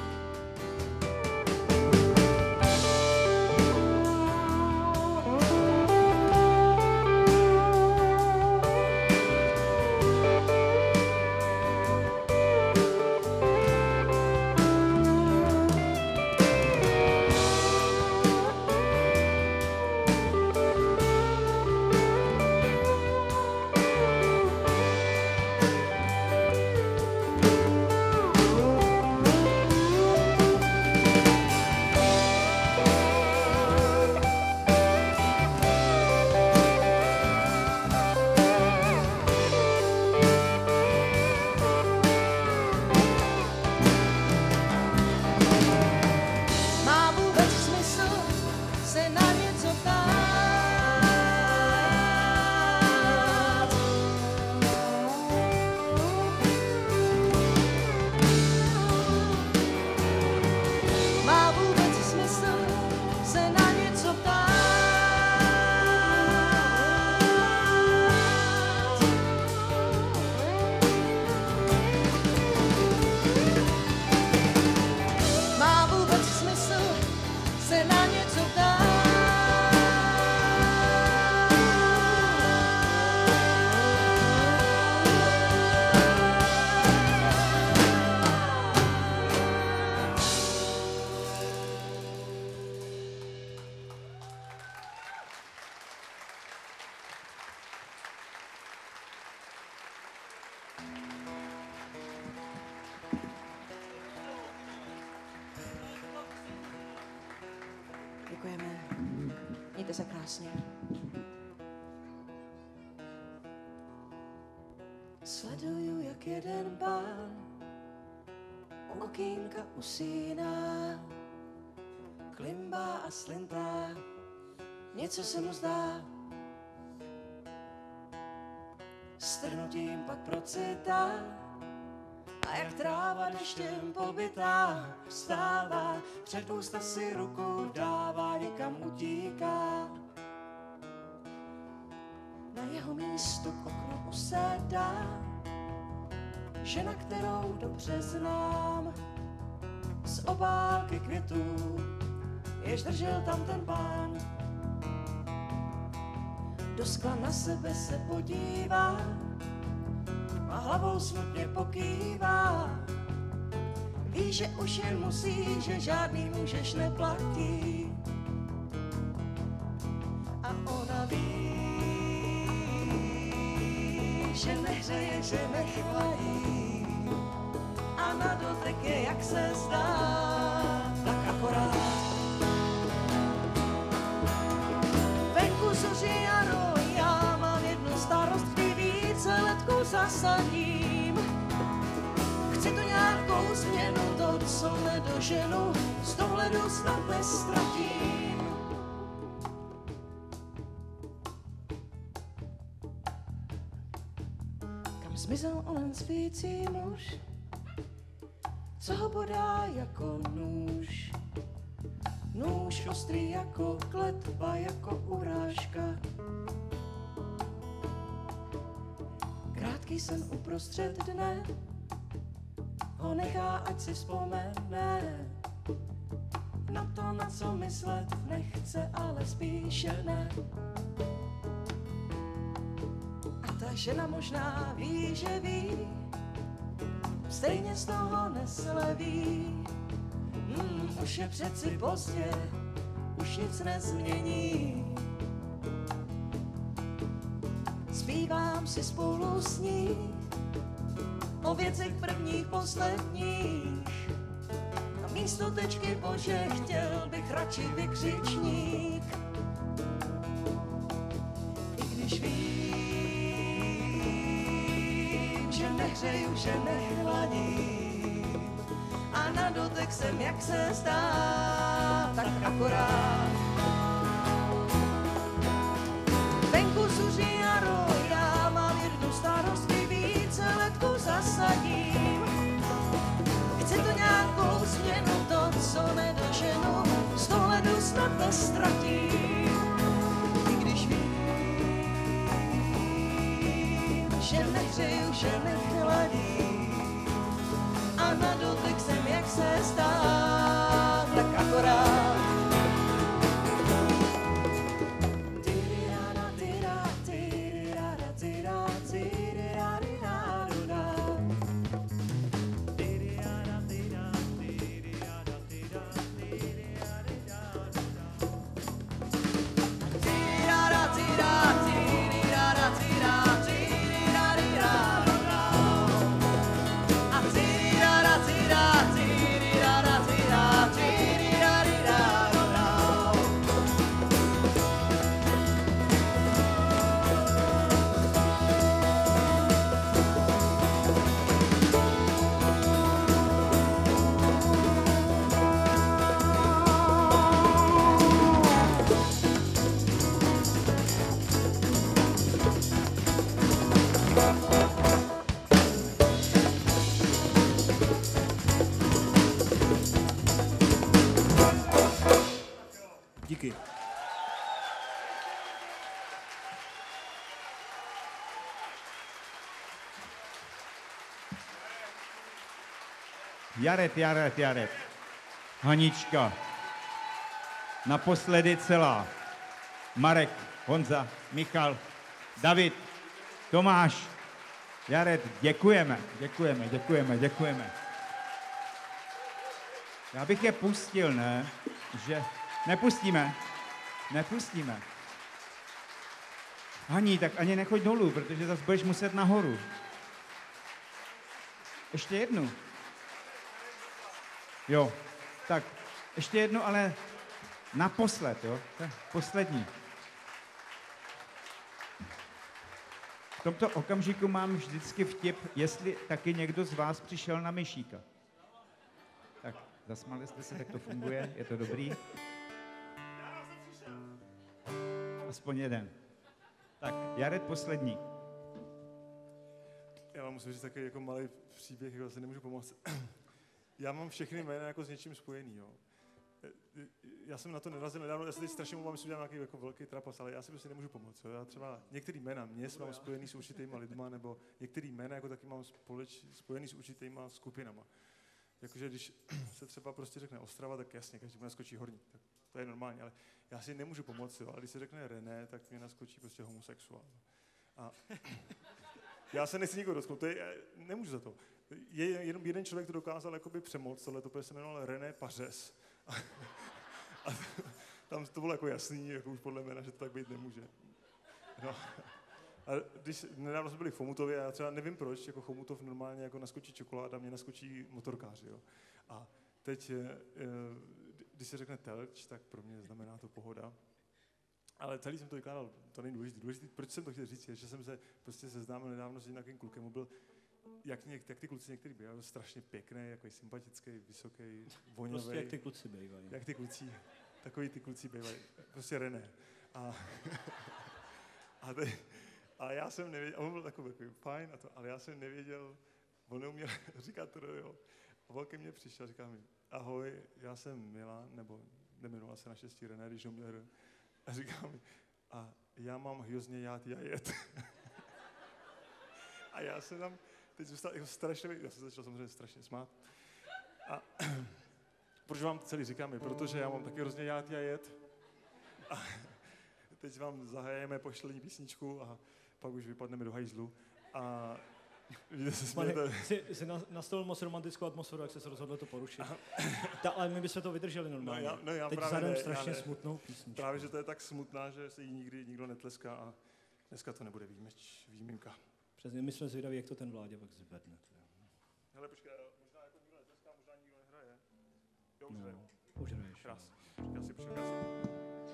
Děkujeme. Mějte se krásně. Sleduju, jak jeden pán u okýnka usíná, klimbá a slintá, něco se mu zdá. strnutím pak procitá a jak tráva deštěm pobytá vstává, před ústa si ruku dává, někam utíká. Na jeho místo k oknu usedá žena, kterou dobře znám, z obálky květů, jež držel tam ten pán. Do skla na sebe se podívá a hlavou smutně pokývá. Ví, že už jen musí, že žádný můžeš neplatí. A ona ví, že nehřeje, že nechladí a na dotek je, jak se zdá, tak akorát. Venku zuří jaro, já mám jednu starost, kdy více letku zasadím. Chci tu nějakou změnu, to, co nedoženu, z dohledu snad nestratím. Kam zmizel onen svící muž, co ho bodá jako nůž? Nůž ostrý jako kletba, jako urážka. Krátký sen uprostřed dne ho nechá, ať si vzpomene na to, na co myslet nechce, ale spíše ne. A ta žena možná ví, že ví, stejně z toho nesleví. Hmm, už je přeci pozdě, už nic nezmění. Zpívám si spolu s ní o věcech prvních, posledních. A místo tečky, bože, chtěl bych radši vykřičník. I když vím, že nehřeju, že nechladím a na dotek jsem, jak se zdá, tak akorát. Venku zuří jaro, já mám jednu starost, kdy více letku zasadím. Chci tu nějakou změnu, to, co nedoženu, z dohledu snad nestratím. I když vím, že nehřeju, že nechladím a na dotek jsem, jak se zdá, tak akorát. Díky. Jaret, Jaret, Jaret. Hanička. Naposledy celá. Marek, Honza, Michal, David, Tomáš, Jaret, děkujeme, děkujeme, děkujeme, děkujeme. Já bych je pustil, ne? Že... Nepustíme, nepustíme. Haní, tak ani nechoď dolů, protože zase budeš muset nahoru. Ještě jednu. Jo, tak ještě jednu, ale naposled, jo? Poslední. V tomto okamžiku mám vždycky vtip, jestli taky někdo z vás přišel na myšíka. Tak, zasmali jste se, tak to funguje, je to dobrý. Aspoň jeden. Tak, Jared poslední. já vám musím říct takový jako malý příběh, jako si nemůžu pomoct. Já mám všechny jména jako s něčím spojený, jo. Já jsem na to narazil nedávno, já se teď strašně mluvám, že udělám nějaký jako velký trapas, ale já si prostě nemůžu pomoct. Jo. Já třeba některý jména mě mám spojený s určitýma lidma, nebo některý jména jako taky mám společ, spojený s určitýma skupinama. Jakože když se třeba prostě řekne Ostrava, tak jasně, každý mu naskočí Horník, tak to je normální, ale já si nemůžu pomoct, jo. Ale když se řekne René, tak mě naskočí prostě homosexuál. A já se nechci nikoho dotknout, to je, nemůžu za to. Je jenom jeden člověk, to dokázal jakoby přemoct, ale to se jmenoval René Pařez. A, a tam to bylo jako jasný, jako už podle mě, že to tak být nemůže. No. A když nedávno jsme byli v Chomutově, a já třeba nevím proč, jako Chomutov normálně jako naskočí čokoláda, mě naskočí motorkáři, jo. A teď, když se řekne Telč, tak pro mě znamená to pohoda. Ale celý jsem to vykládal, to není důležité. Důležité, proč jsem to chtěl říct, je, že jsem se prostě seznámil nedávno s nějakým klukem, on byl, jak, něk, jak ty kluci některý bývají, strašně pěkný, jako sympatický, vysoký, vonavý. Prostě jak ty kluci bývají. Jak ty kluci, takový ty kluci bývají, prostě René. A, a, te, a já jsem nevěděl, on byl takový, takový fajn, a to, ale já jsem nevěděl, on neuměl říkat to, jo. A on ke mně přišel, říká mi, ahoj, já jsem Milan, nebo nemenoval se naštěstí René, když ho měl R. A říká mi, a já mám hrozně rád jajet. A já jsem tam teď zůstal jako strašně, já jsem začal samozřejmě strašně smát. A proč vám to celý říkám, je, protože já mám taky hrozně rád jajet. A teď vám zahajeme pošlení písničku a pak už vypadneme do hajzlu. A Pane, jsi, jsi nastavil moc romantickou atmosféru, jak jsi se rozhodl to porušit. Ta, ale my bychom to vydrželi normálně. No já, no já teď zadám strašně smutnou písničku. Právě, že to je tak smutná, že se jí nikdy nikdo netleská a dneska to nebude výjimeč, výjimka. Přesně, my jsme zvědaví, jak to ten Vláďa pak zvedne. Hele, počkej, možná jako nikdo netleská, možná nikdo nehraje. Jo, už no, hraju. Už hraješ. Krás. Já si počkej, já si...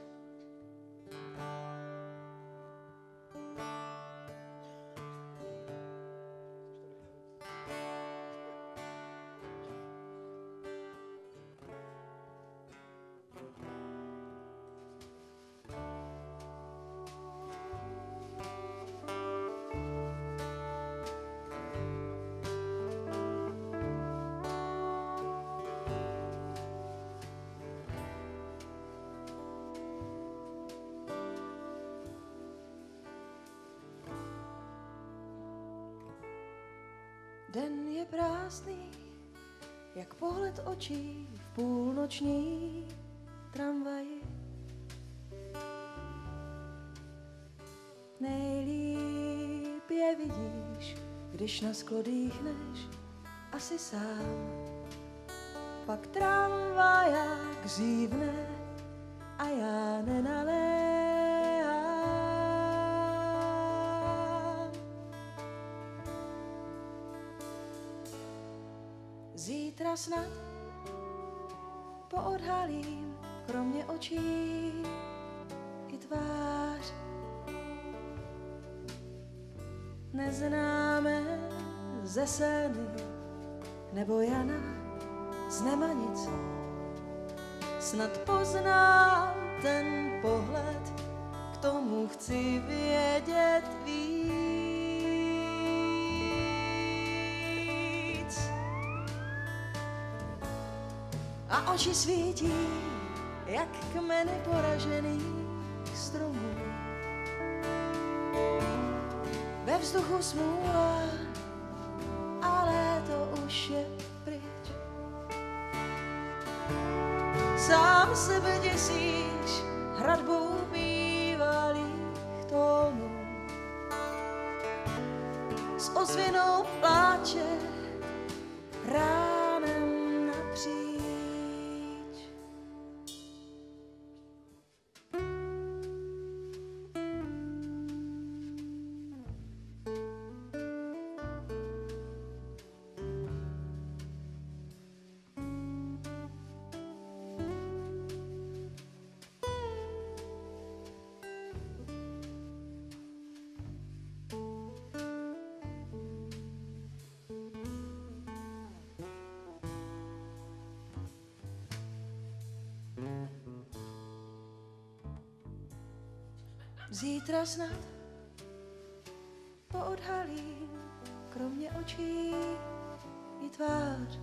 Den je prázdný, jak pohled očí v půlnoční tramvaji. Nejlíp je vidíš, když na sklo dýchneš asi sám. Pak tramvaják zívne a já nenaléhám. Zítra snad poodhalím kromě očí i tvář. Neznáme ze Seny nebo Jana z Nemanic. Snad poznám ten pohled, k tomu chci vědět víc. A oči svítí, jak kmeny poražených stromů. Ve vzduchu smůla, ale to už je pryč. Sám sebe děsíš hradbou bývalých tónů. S ozvěnou pláče ránem napříč. Zítra snad poodhalím kromě očí i tvář.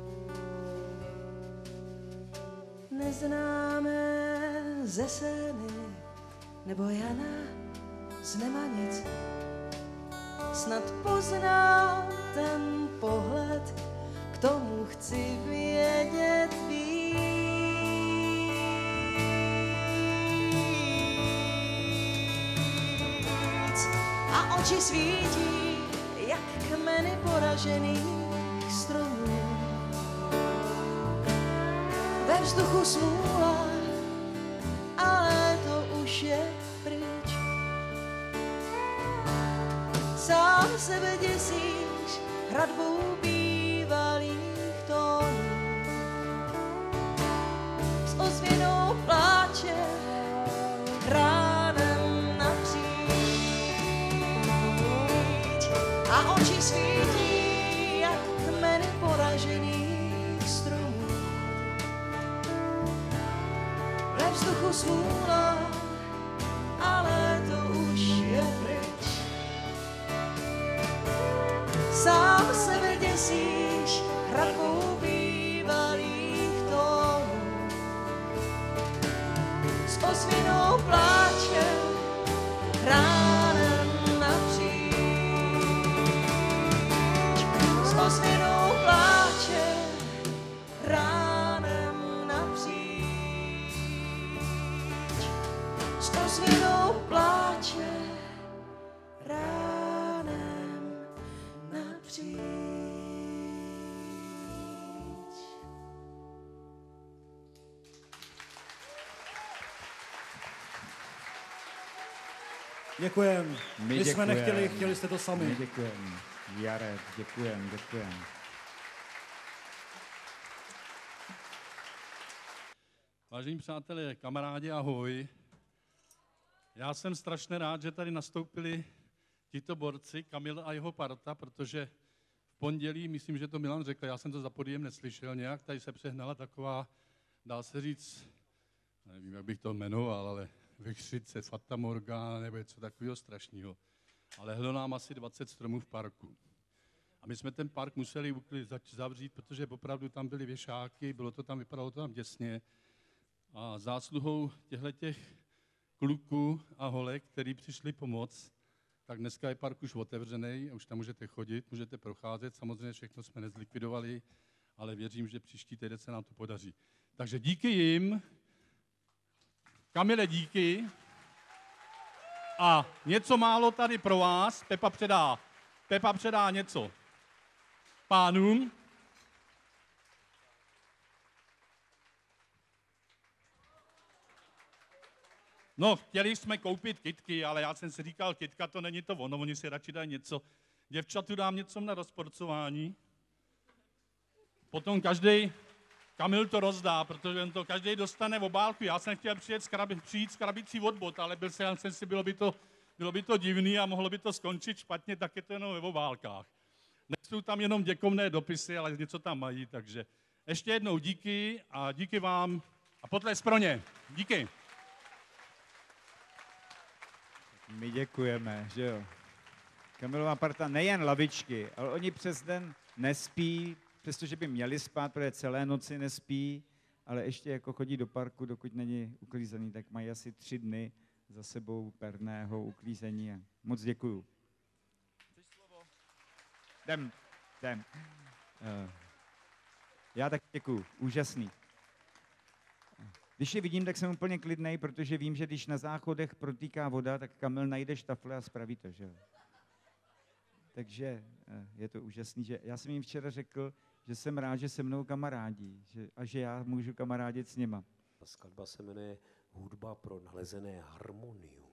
Neznáme ze Seny nebo Jana z Nemanic. Snad pozná ten pohled, k tomu chci vědět víc. A oči svítí jak kmeny poražených stromů. Ve vzduchu smůla, ale to už je pryč. Sám sebe děsíš hradbou bývalých tónů. S ozvěnou pláče ránem napříč. A oči svítí jak kmeny poražených stromů. Ve vzduchu smůla, ale to už je pryč. Sám sebe děsíš hradbou bývalých tónů. S ozvěnou pláče ránem napříč. S ozvěnou pláče ránem napříč. S ozvěnou pláče ránem napříč. Děkujem. My My jsme děkujem. nechtěli, chtěli jste to sami. My děkujeme. Jarek, děkujeme, děkujeme. Vážení přátelé, kamarádi, ahoj. Já jsem strašně rád, že tady nastoupili tito borci, Kamil a jeho parta, protože v pondělí, myslím, že to Milan řekl, já jsem to za podiem neslyšel nějak, tady se přehnala taková, dá se říct, nevím, jak bych to jmenoval, ale vychřice, Fata Morgana nebo něco takového strašného. Ale hlo nám asi dvacet stromů v parku. A my jsme ten park museli zavřít, protože opravdu tam byly věšáky, bylo to tam, vypadalo to tam děsně. A zásluhou těchto kluků a holek, který přišli pomoct, tak dneska je park už otevřený a už tam můžete chodit, můžete procházet. Samozřejmě všechno jsme nezlikvidovali, ale věřím, že příští týden se nám to podaří. Takže díky jim, Kamile, díky. A něco málo tady pro vás, Pepa předá, Pepa předá něco pánům. No, chtěli jsme koupit kytky, ale já jsem si říkal, kytka to není to ono, oni si radši dají něco. Děvčatu dám něco na rozporcování. Potom každý, Kamil to rozdá, protože on to každý dostane v obálku. Já jsem chtěl přijet s, krabi, přijít s krabicí od bot, ale byl jsem si, bylo by to, bylo by to divný a mohlo by to skončit špatně, tak je to jenom ve obálkách. Nejsou tam jenom děkovné dopisy, ale něco tam mají, takže ještě jednou díky a díky vám a potlesk pro ně. Díky. My děkujeme, že jo. Kamilová parta nejen lavičky, ale oni přes den nespí, přestože by měli spát, protože celé noci nespí, ale ještě jako chodí do parku, dokud není uklízený, tak mají asi tři dny za sebou perného uklízení. A moc děkuju. Jdem, jdem. Uh, já tak děkuju, úžasný. Když je vidím, tak jsem úplně klidnej, protože vím, že když na záchodech protýká voda, tak Kamil najde štafle a spraví to, že jo. Takže je to úžasný, že já jsem jim včera řekl, že jsem rád, že se mnou kamarádí že, a že já můžu kamarádit s nima. Ta skladba se jmenuje Hudba pro nalezené harmonium.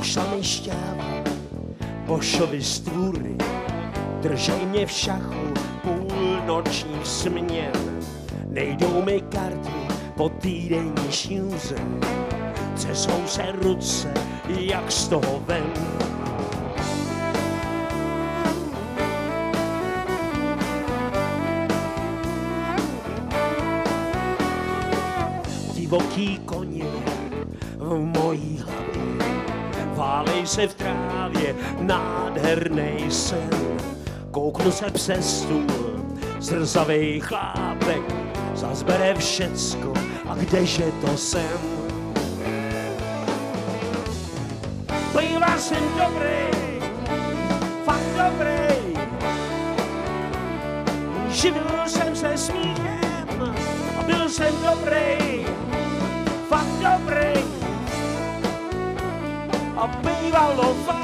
Došla mi šťáva, Bošovi stvůry, držej mě v šachu půlnoční směn. Nejdou mi karty po týdenní šňůře, třesou se ruce, jak z toho ven. Divoký koně v mojí hlavě, válej se v trávě, nádhernej sen. Kouknu se přes stůl, zrzavej chlápek, zas bere všecko, a kdeže to jsem? Býval jsem dobrý, fakt dobrý, živil jsem se smíchem a byl jsem dobrý, fakt dobrý a bývalo fajn.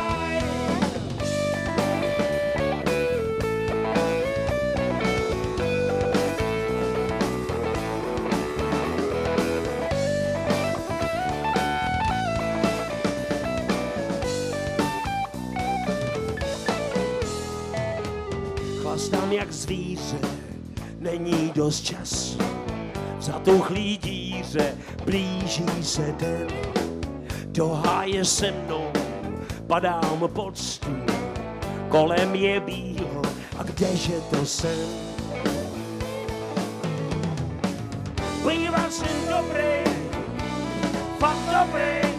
Chlastám jak zvíře, není dost času, v zatouchlý díře blíží se den. Do háje se mnou padám pod stůl, kolem je bílo, a kdeže to jsem? Býval jsem dobrý, fakt dobrý,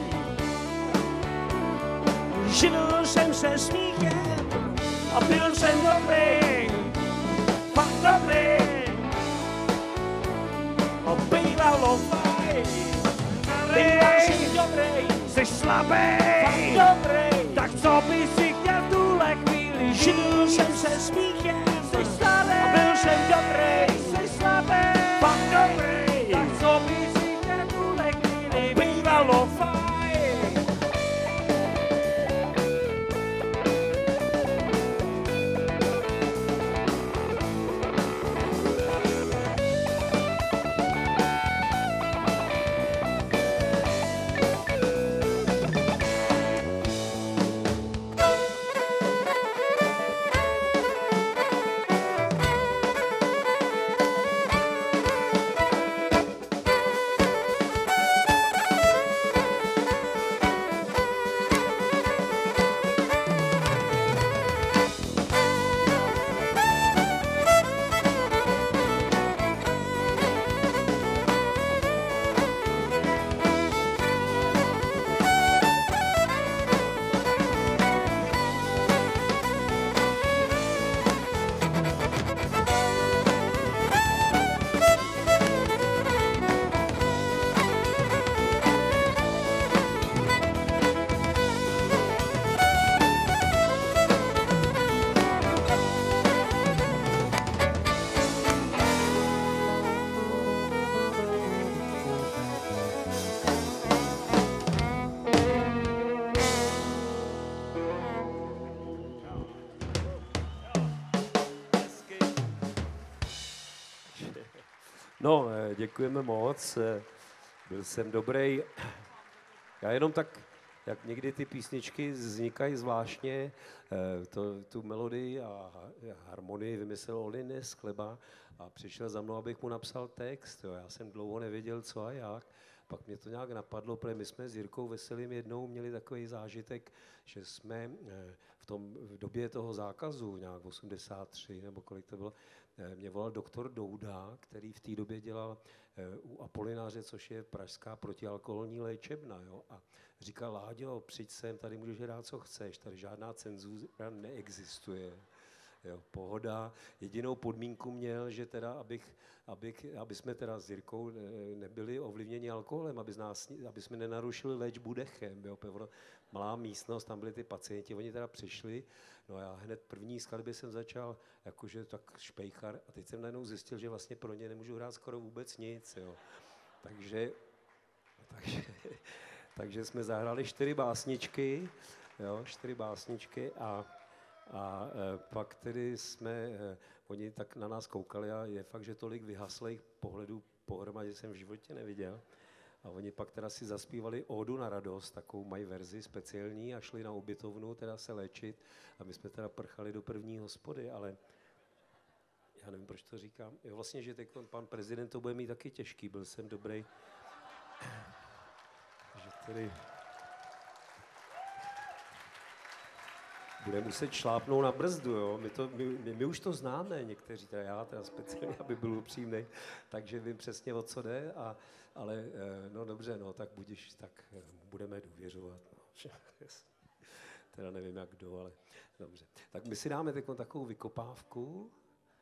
živil jsem se smíchem a byl jsem dobrý, fakt dobrý a bývalo fajn. Býval jsem dobrý, jsi slabý, fakt dobrý, tak co by si chtěl v tuhle chvíli? Živil jsem se smíchem, jsi starý a byl jsem dobrý, jsi slabý, fakt dobrý, tak co by si chtěl v tuhle chvíli? Bývalo fajn. No, děkujeme moc, byl jsem dobrý. Já jenom tak, jak někdy ty písničky vznikají zvláštně, to, tu melodii a harmonii vymyslel Olin Skleba a přišel za mnou, abych mu napsal text. Jo. Já jsem dlouho nevěděl, co a jak. Pak mě to nějak napadlo, protože my jsme s Jirkou Veselým jednou měli takový zážitek, že jsme v, tom, v době toho zákazu, nějak osmdesát tři nebo kolik to bylo, mě volal doktor Douda, který v té době dělal u Apolináře, což je pražská protialkoholní léčebna. Jo? A říkal, Láďo, přijď sem, tady můžeš hrát, co chceš, tady žádná cenzura neexistuje. Jo, pohoda. Jedinou podmínku měl, že teda, abych, abych, aby jsme teda s Jirkou nebyli ovlivněni alkoholem, aby, z nás, aby jsme nenarušili léčbu dechem. Jo, malá místnost, tam byli ty pacienti, oni teda přišli, no a já hned první skladbě jsem začal jakože tak špejchar a teď jsem najednou zjistil, že vlastně pro ně nemůžu hrát skoro vůbec nic. Jo. Takže, takže, takže jsme zahráli čtyři básničky, jo, čtyři básničky a A e, pak tedy jsme, e, oni tak na nás koukali a je fakt, že tolik vyhaslých pohledů pohromadě jsem v životě neviděl. A oni pak teda si zaspívali Ódu na radost, takovou mají verzi speciální a šli na ubytovnu teda se léčit. A my jsme teda prchali do první hospody, ale já nevím, proč to říkám. Jo, vlastně, že teď pan prezident to bude mít taky těžký, byl jsem dobrý. Že tedy bude muset šlápnout na brzdu, jo. My, to, my, my, my už to známe, někteří, teda já teda speciálně, aby byl upřímnej, takže vím přesně, o co jde, a, ale no dobře, no, tak budiš, tak budeme důvěřovat. No. Teda nevím, jak kdo, ale dobře. Tak my si dáme teď takovou vykopávku,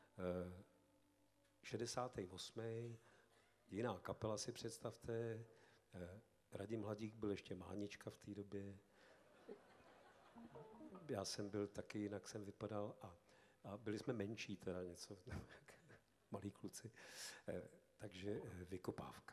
šedesátý osmý jiná kapela si představte, Radim Hladík byl ještě Mánička v té době, já jsem byl taky, jinak jsem vypadal a, a byli jsme menší teda něco, malí kluci, takže vykopávka.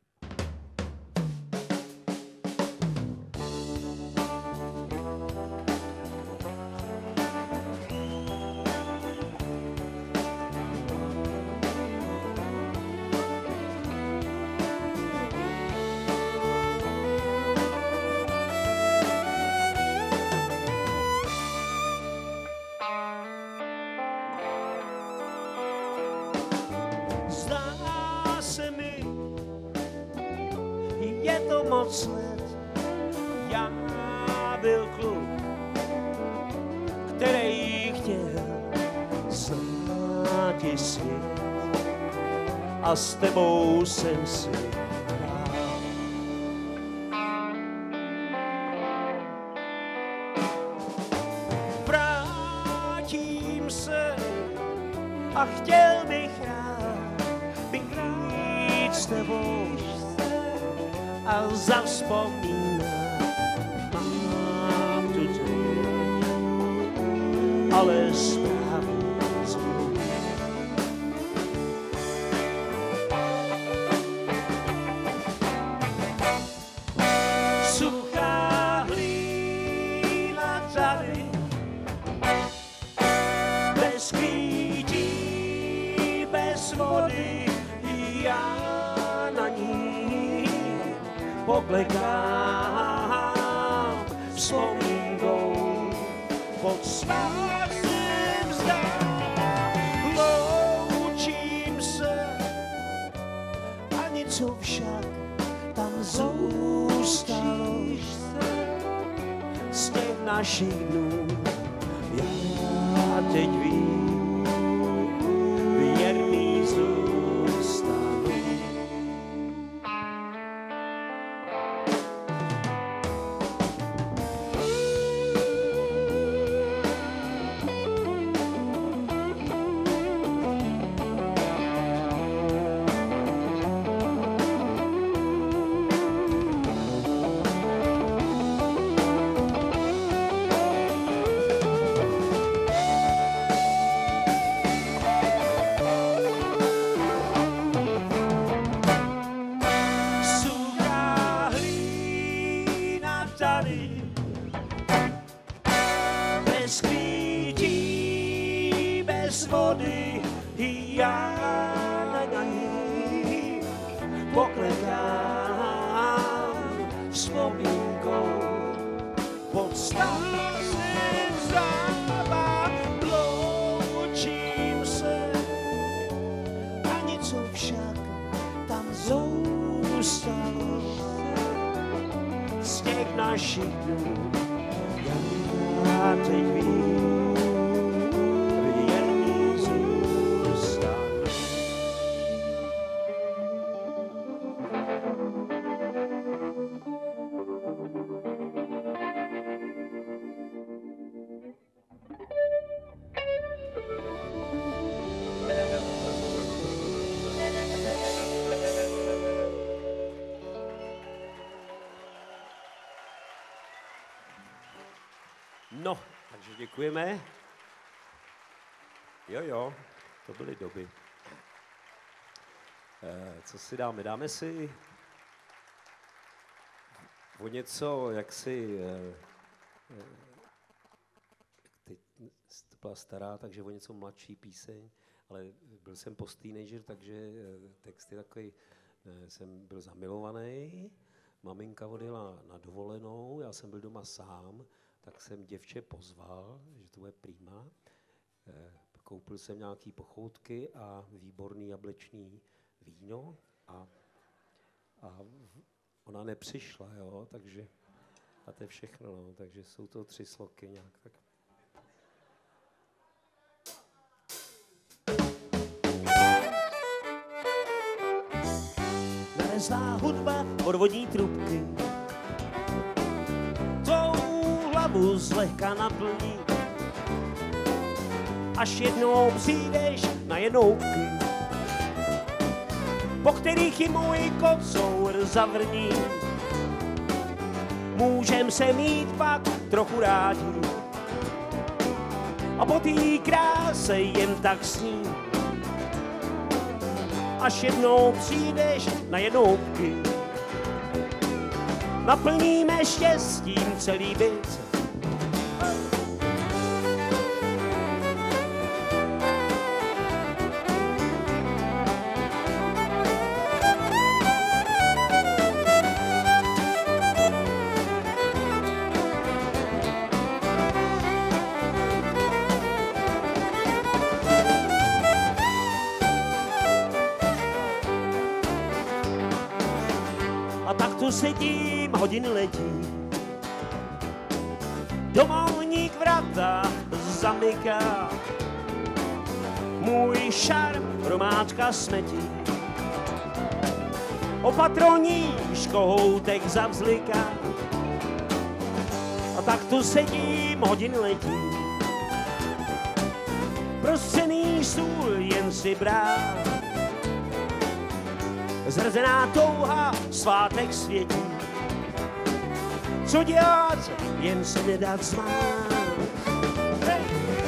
Moc let, já byl kluk, který chtěl znát i svět a s tebou jsem si hrál. Vrátím se a chtěl bych rád být s tebou a zavzpomínám, mám tu teď, ale správně zvu. Suchá hlína tady, bez kvítí, bez vody, já na ní poklekám vzpomínkou pod svátým vzdám. Loučím se a něco však tam zůstalo z těch našich dnů. Já teď vím, věrný zůstanu. No, takže děkujeme. Jo, jo, to byly doby. E, co si dáme? Dáme si o něco, jak si... E, e, teď to byla stará, takže o něco mladší píseň, ale byl jsem post-teenager, takže text je takový jsem byl zamilovaný, maminka odjela na dovolenou, já jsem byl doma sám, tak jsem děvče pozval, že to bude prima. Koupil jsem nějaký pochoutky a výborný jablečný víno a, a ona nepřišla, jo, takže a to je všechno, no, takže jsou to tři sloky nějak tak. Narezlá hudba podvodní trubky tvou hlavu zlehka naplní, až jednou přijdeš na jednouky, po kterých i můj kocour zavrní. Můžem se mít pak trochu rádi a po té kráse jen tak sní, až jednou přijdeš na jednouky, naplníme štěstím celý byt. Sedím, hodiny letí, domovník vrata zamyká, můj šarm hromádka smetí, opatroníš kohoutek zavzliká. A tak tu sedím, hodiny letí, prostřený stůl jen si brát, zhrzená touha, svátek světí. Co dělat, jen se nedat zmát. Hey!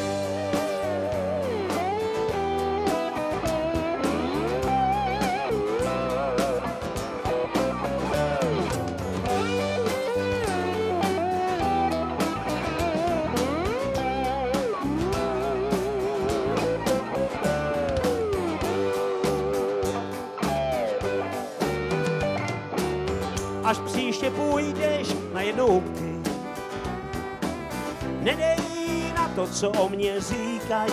Až příště půjdeš na jednouky, nedej na to, co o mě říkají.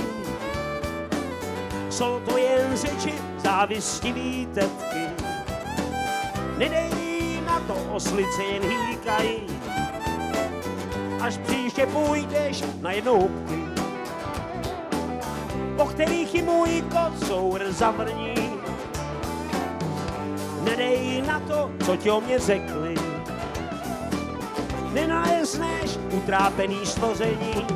Jsou to jen řeči závistivý tetky, nedej na to, oslice jen hýkají. Až příště půjdeš na jednouky, po kterých i můj kocour zavrní. Nedej na to, co ti o mě řekli, nenalezneš utrápený stvoření.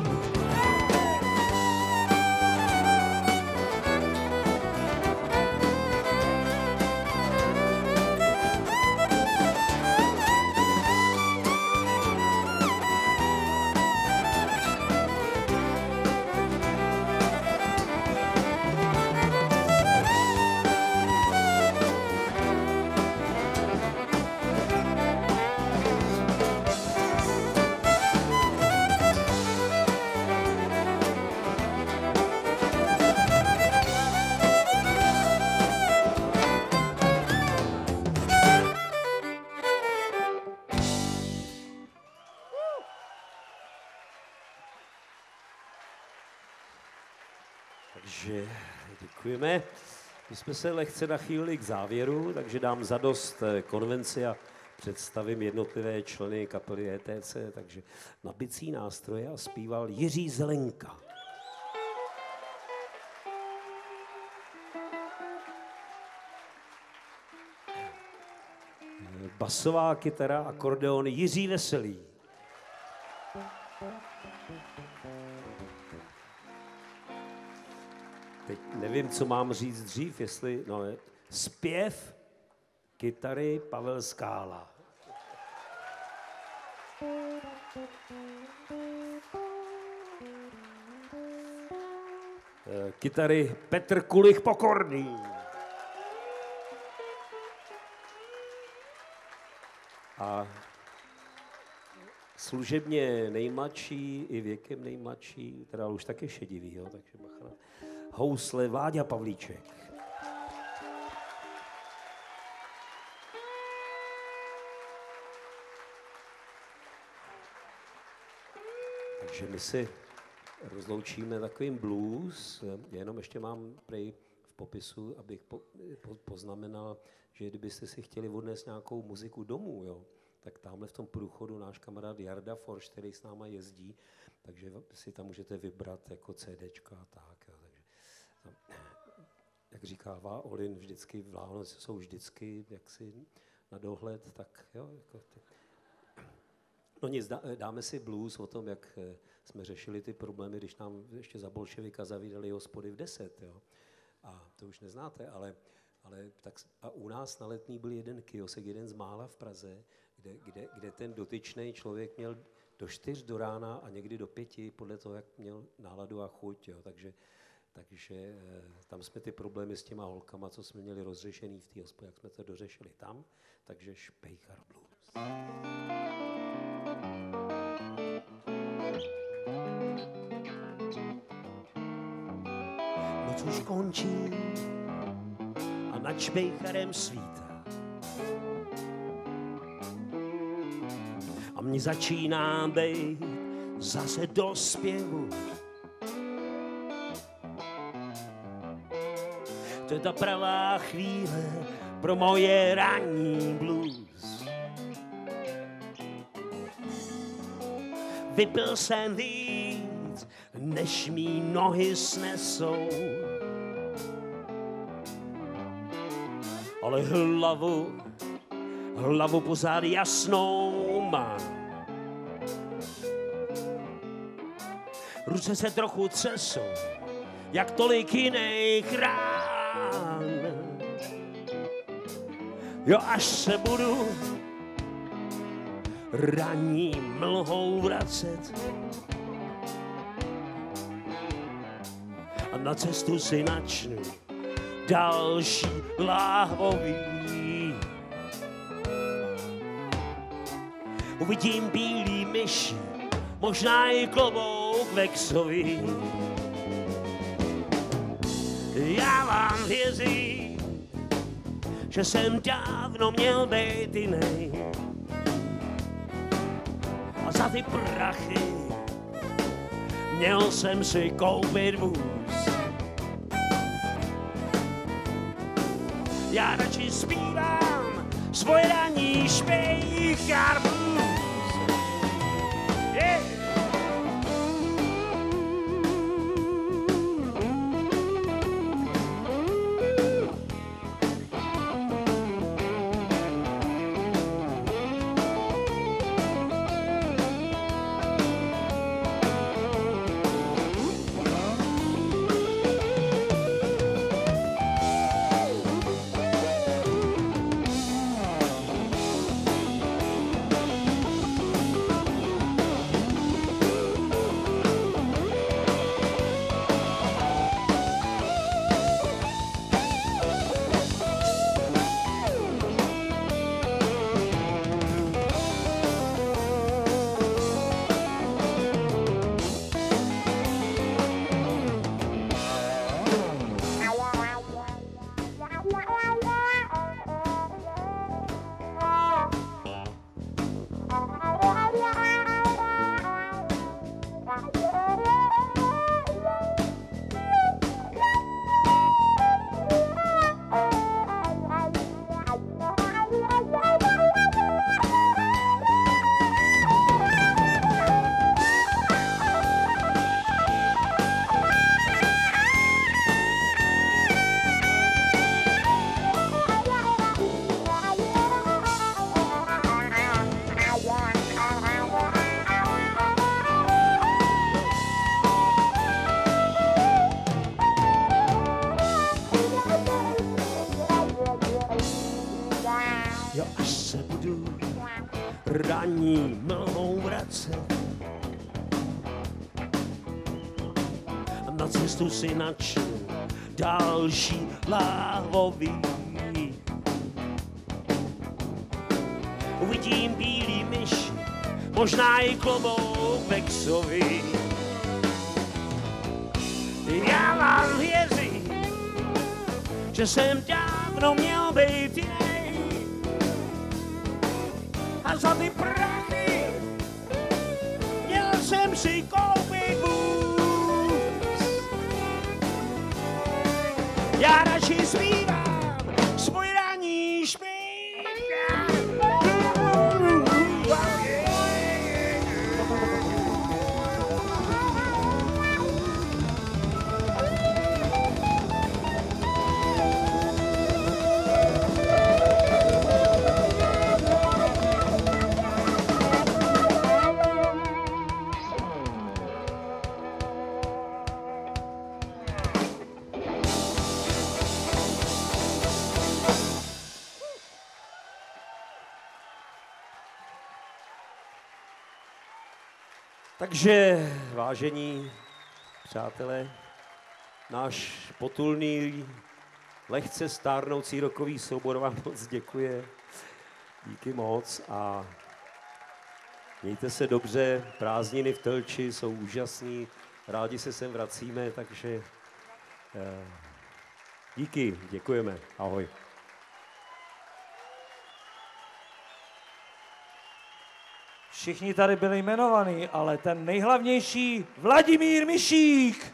Takže děkujeme. My jsme se lehce nachýlili k závěru, takže dám zadost konvenci a představím jednotlivé členy kapely E T C. Takže na bicí nástroje a zpíval Jiří Zelenka. Basová kytara, akordeon Jiří Veselý. Teď nevím, co mám říct dřív, jestli, no ne, zpěv kytary Pavel Skála. Kytary Petr Kulich Pokorný. A služebně nejmladší i věkem nejmladší, teda už taky šedivý, jo, takže bacha. Housle Váďa Pavlíček. Takže my si rozloučíme takovým blues. Jenom ještě mám prej v popisu, abych po, po, poznamenal, že kdybyste si chtěli odnést nějakou muziku domů, jo, tak tamhle v tom průchodu náš kamarád Jarda Forš, který s náma jezdí, takže si tam můžete vybrat jako CDčka a tak. Jo, takže tam, jak říkává Olin, vždycky Vánoce jsou vždycky jaksi na dohled, tak jo. Jako ty. No nic, dá, dáme si blues o tom, jak jsme řešili ty problémy, když nám ještě za bolševika zavírali hospody v deset, jo. A to už neznáte, ale, ale tak, a u nás na Letný byl jeden kiosek, jeden z mála v Praze, kde, kde, kde ten dotyčný člověk měl do čtyř do rána a někdy do pěti, podle toho, jak měl náladu a chuť, jo. Takže Takže tam jsme ty problémy s těma holkama, co jsme měli rozřešený v té hospodě, jak jsme to dořešili tam, takže Špejchar blues. Noc už končí a nad Špejcharem svítá. A mně začíná být zase do zpěvu. To je ta pravá chvíle pro moje ranní blues. Vypil jsem víc, než mý nohy snesou. Ale hlavu, hlavu pořád jasnou mám. Ruce se trochu třesou, jak tolik jiných rán. Jo, až se budu ranní mlhou vracet a na cestu si načnu další láhvový. Uvidím bílý myši, možná i klobouk vexový. Já vám věřím, že jsem dávno měl být jiný. A za ty prachy měl jsem si koupit vůz. Já radši zpívám svoje ranní Špejchar blues. Yeah. Ranní mlhou vracet a na cestu si načnu další láhvový. Uvidím bílý myši, možná i klobouk vexový. Já vám věřím, že jsem dávno měl být jiný. A za ty prachy měl jsem si koupit vůz. Já radši zpívám svůj ranní špív. Takže, vážení přátelé, náš potulný, lehce stárnoucí rokový soubor vám moc děkuje. Díky moc a mějte se dobře, prázdniny v Telči jsou úžasný, rádi se sem vracíme, takže eh, díky, děkujeme, ahoj. Všichni tady byli jmenovaní, ale ten nejhlavnější Vladimír Mišík.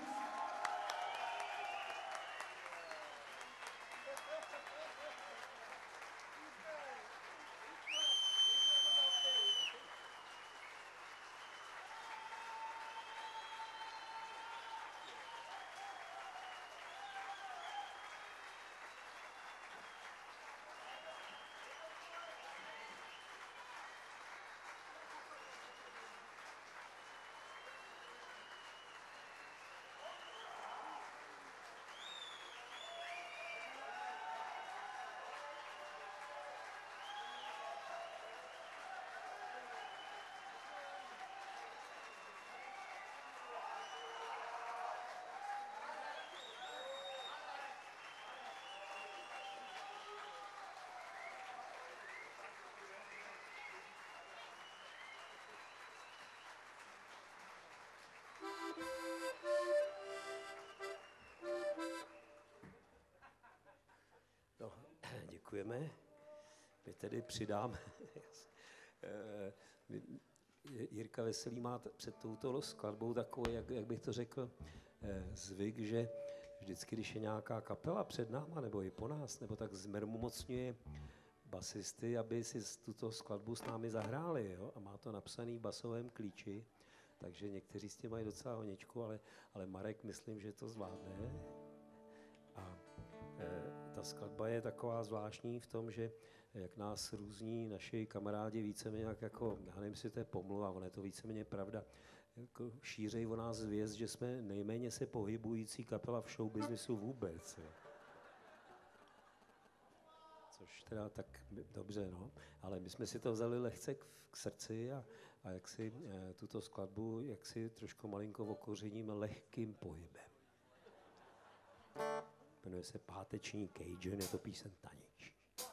No, děkujeme. My tedy přidáme. Jirka Veselý má před touto skladbou takový, jak, jak bych to řekl, zvyk, že vždycky, když je nějaká kapela před náma, nebo i po nás, nebo tak zmermumocňuje basisty, aby si tuto skladbu s námi zahráli. Jo? A má to napsaný v basovém klíči, takže někteří s tím mají docela honičku, ale, ale Marek myslím, že to zvládne. A e, ta skladba je taková zvláštní v tom, že jak nás různí naši kamarádi víceméně jak jako, já nevím, jestli to je pomluva, ono je to víceméně pravda, jako šířej o nás zvěst, že jsme nejméně se pohybující kapela v showbiznisu vůbec. Jo. Což teda tak dobře, no. Ale my jsme si to vzali lehce k, k srdci a, a jak si e, tuto skladbu, jak si trošku malinko okořeníme lehkým pohybem. Jmenuje se Páteční Cajun, je to píseň Tanič.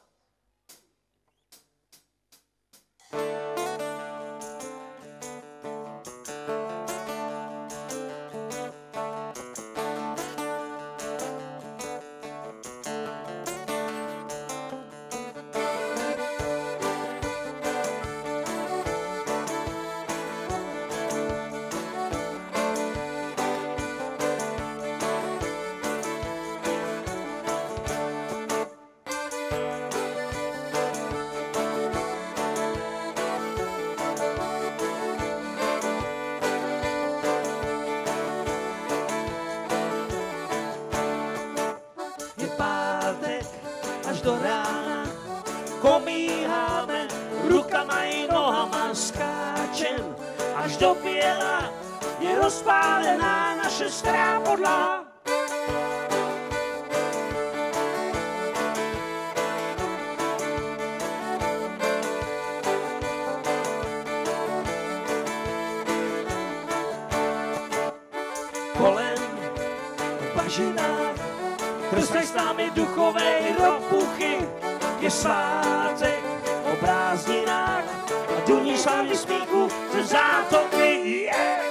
Do rána komíháme, rukama i nohama skáčem, až do běla je rozpálená naše stará podlaha. Kolem v bažinách krstej s námi duchovej ropuchy, je svátek o prázdninách a duní slávy smíchu ze zátoky. Yeah!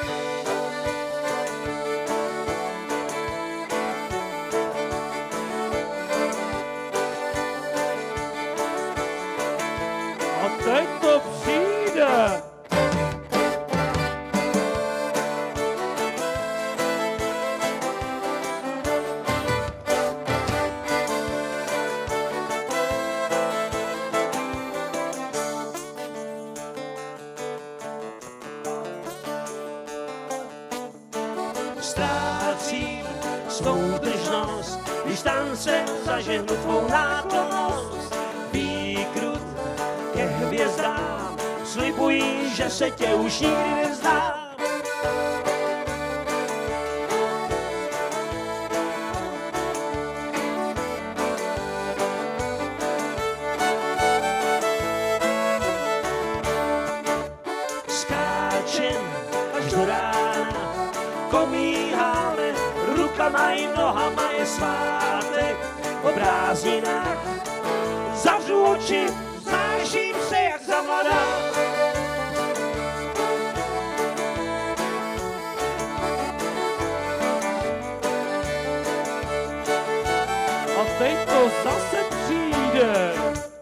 A teď to přijde. ztrácím svou držnost, když tancem zažehnu tvou náklonnost. Výkrut ke hvězdám, slibuji, že se tě už nikdy nezdám. Rukama i nohama je svátek o prázdninách. Zavřu oči, znáším se jak za mladá. A teď to zase přijde.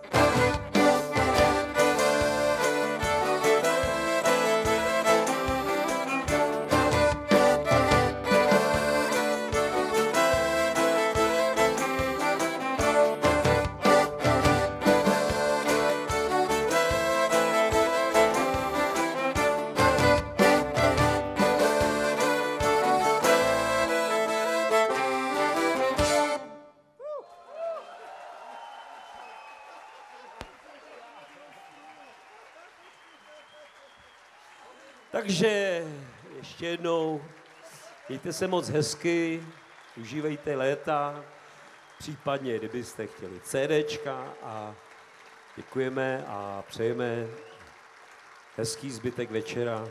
Takže ještě jednou, mějte se moc hezky, užívejte léta, případně, kdybyste chtěli CDčka a děkujeme a přejeme hezký zbytek večera.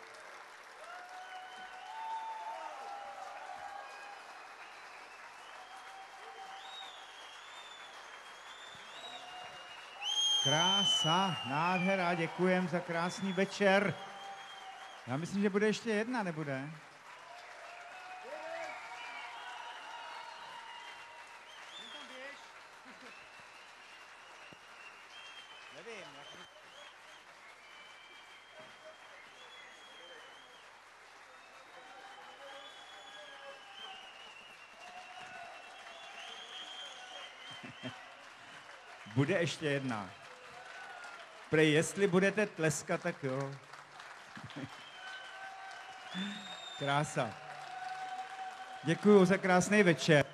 Krása, nádhera, děkujem za krásný večer. Já myslím, že bude ještě jedna, nebude? Nevím. Bude ještě jedna. Prej, jestli budete tleskat, tak jo. Krása. Děkuju za krásný večer.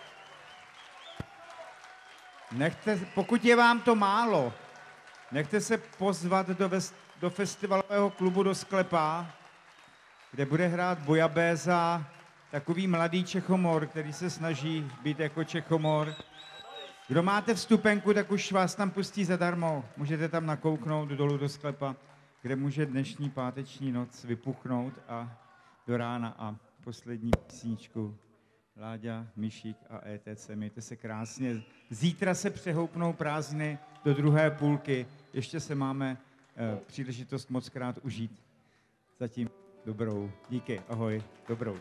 Nechte, pokud je vám to málo, nechte se pozvat do, ves, do festivalového klubu do Sklepa, kde bude hrát Bojabéza, takový mladý Čechomor, který se snaží být jako Čechomor. Kdo máte vstupenku, tak už vás tam pustí zadarmo. Můžete tam nakouknout dolů do Sklepa, kde může dnešní páteční noc vypuchnout a do rána. A poslední písničku Láďa, Myšík a E T C. Mějte se krásně. Zítra se přehoupnou prázdniny do druhé půlky. Ještě se máme eh, příležitost moc krát užít. Zatím dobrou. Díky, ahoj, dobrou.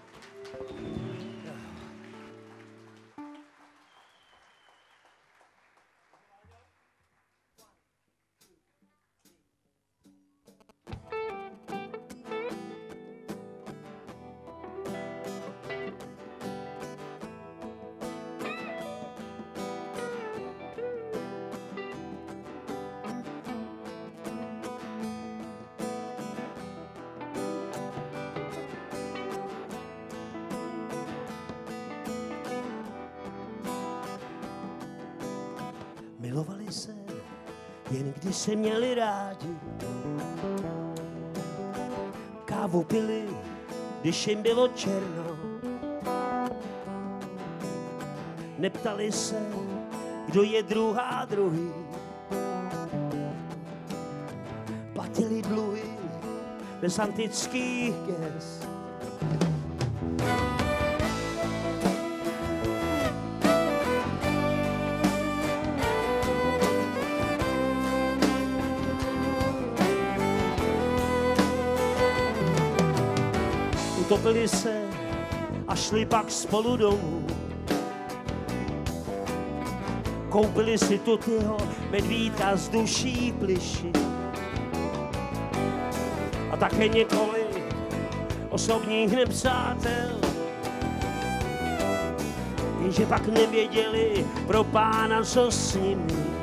Milovali se, jen když se měli rádi. Kávu pili, když jim bylo černo. Neptali se, kdo je druhá druhý. Platili dluhy bez antických gest. Utopili se a šli pak spolu domů. Koupili si Tutyho medvídka z duší pliši. A také několik osobních nepřátel. Jenže pak nevěděli pro pána, co s nimi.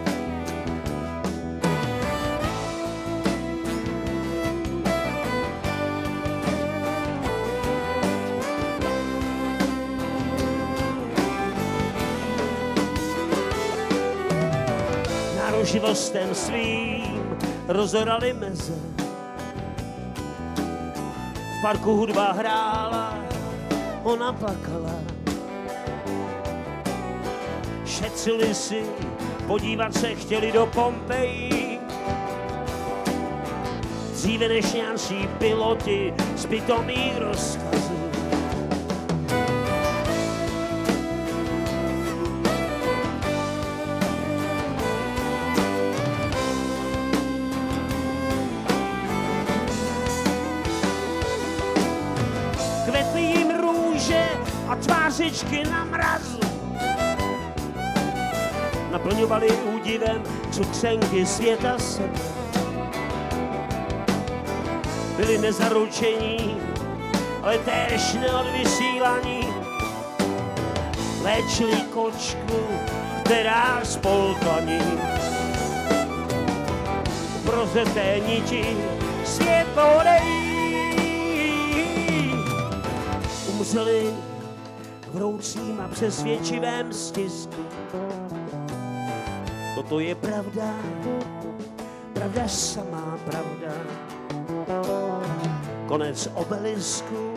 touživostem svým rozorali meze. V parku hudba hrála, ona plakala. Šetřili si, podívat se chtěli do Pompeji. Dříve než nějací piloti z pitomých rozkazů. Kvetly jim růže a tvářičky na mrazu. Naplňovali údivem cukřenky světa sebe. Byli nezaručení, ale též neodvysílaní. Léčili kočku, která spolkaní. Prozeté niti světlo nejí. Umřeli v vroucím a přesvědčivém stisku. Toto je pravda, pravda samá pravda. Konec obelisku.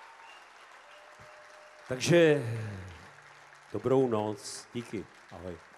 Takže dobrou noc, díky, ahoj.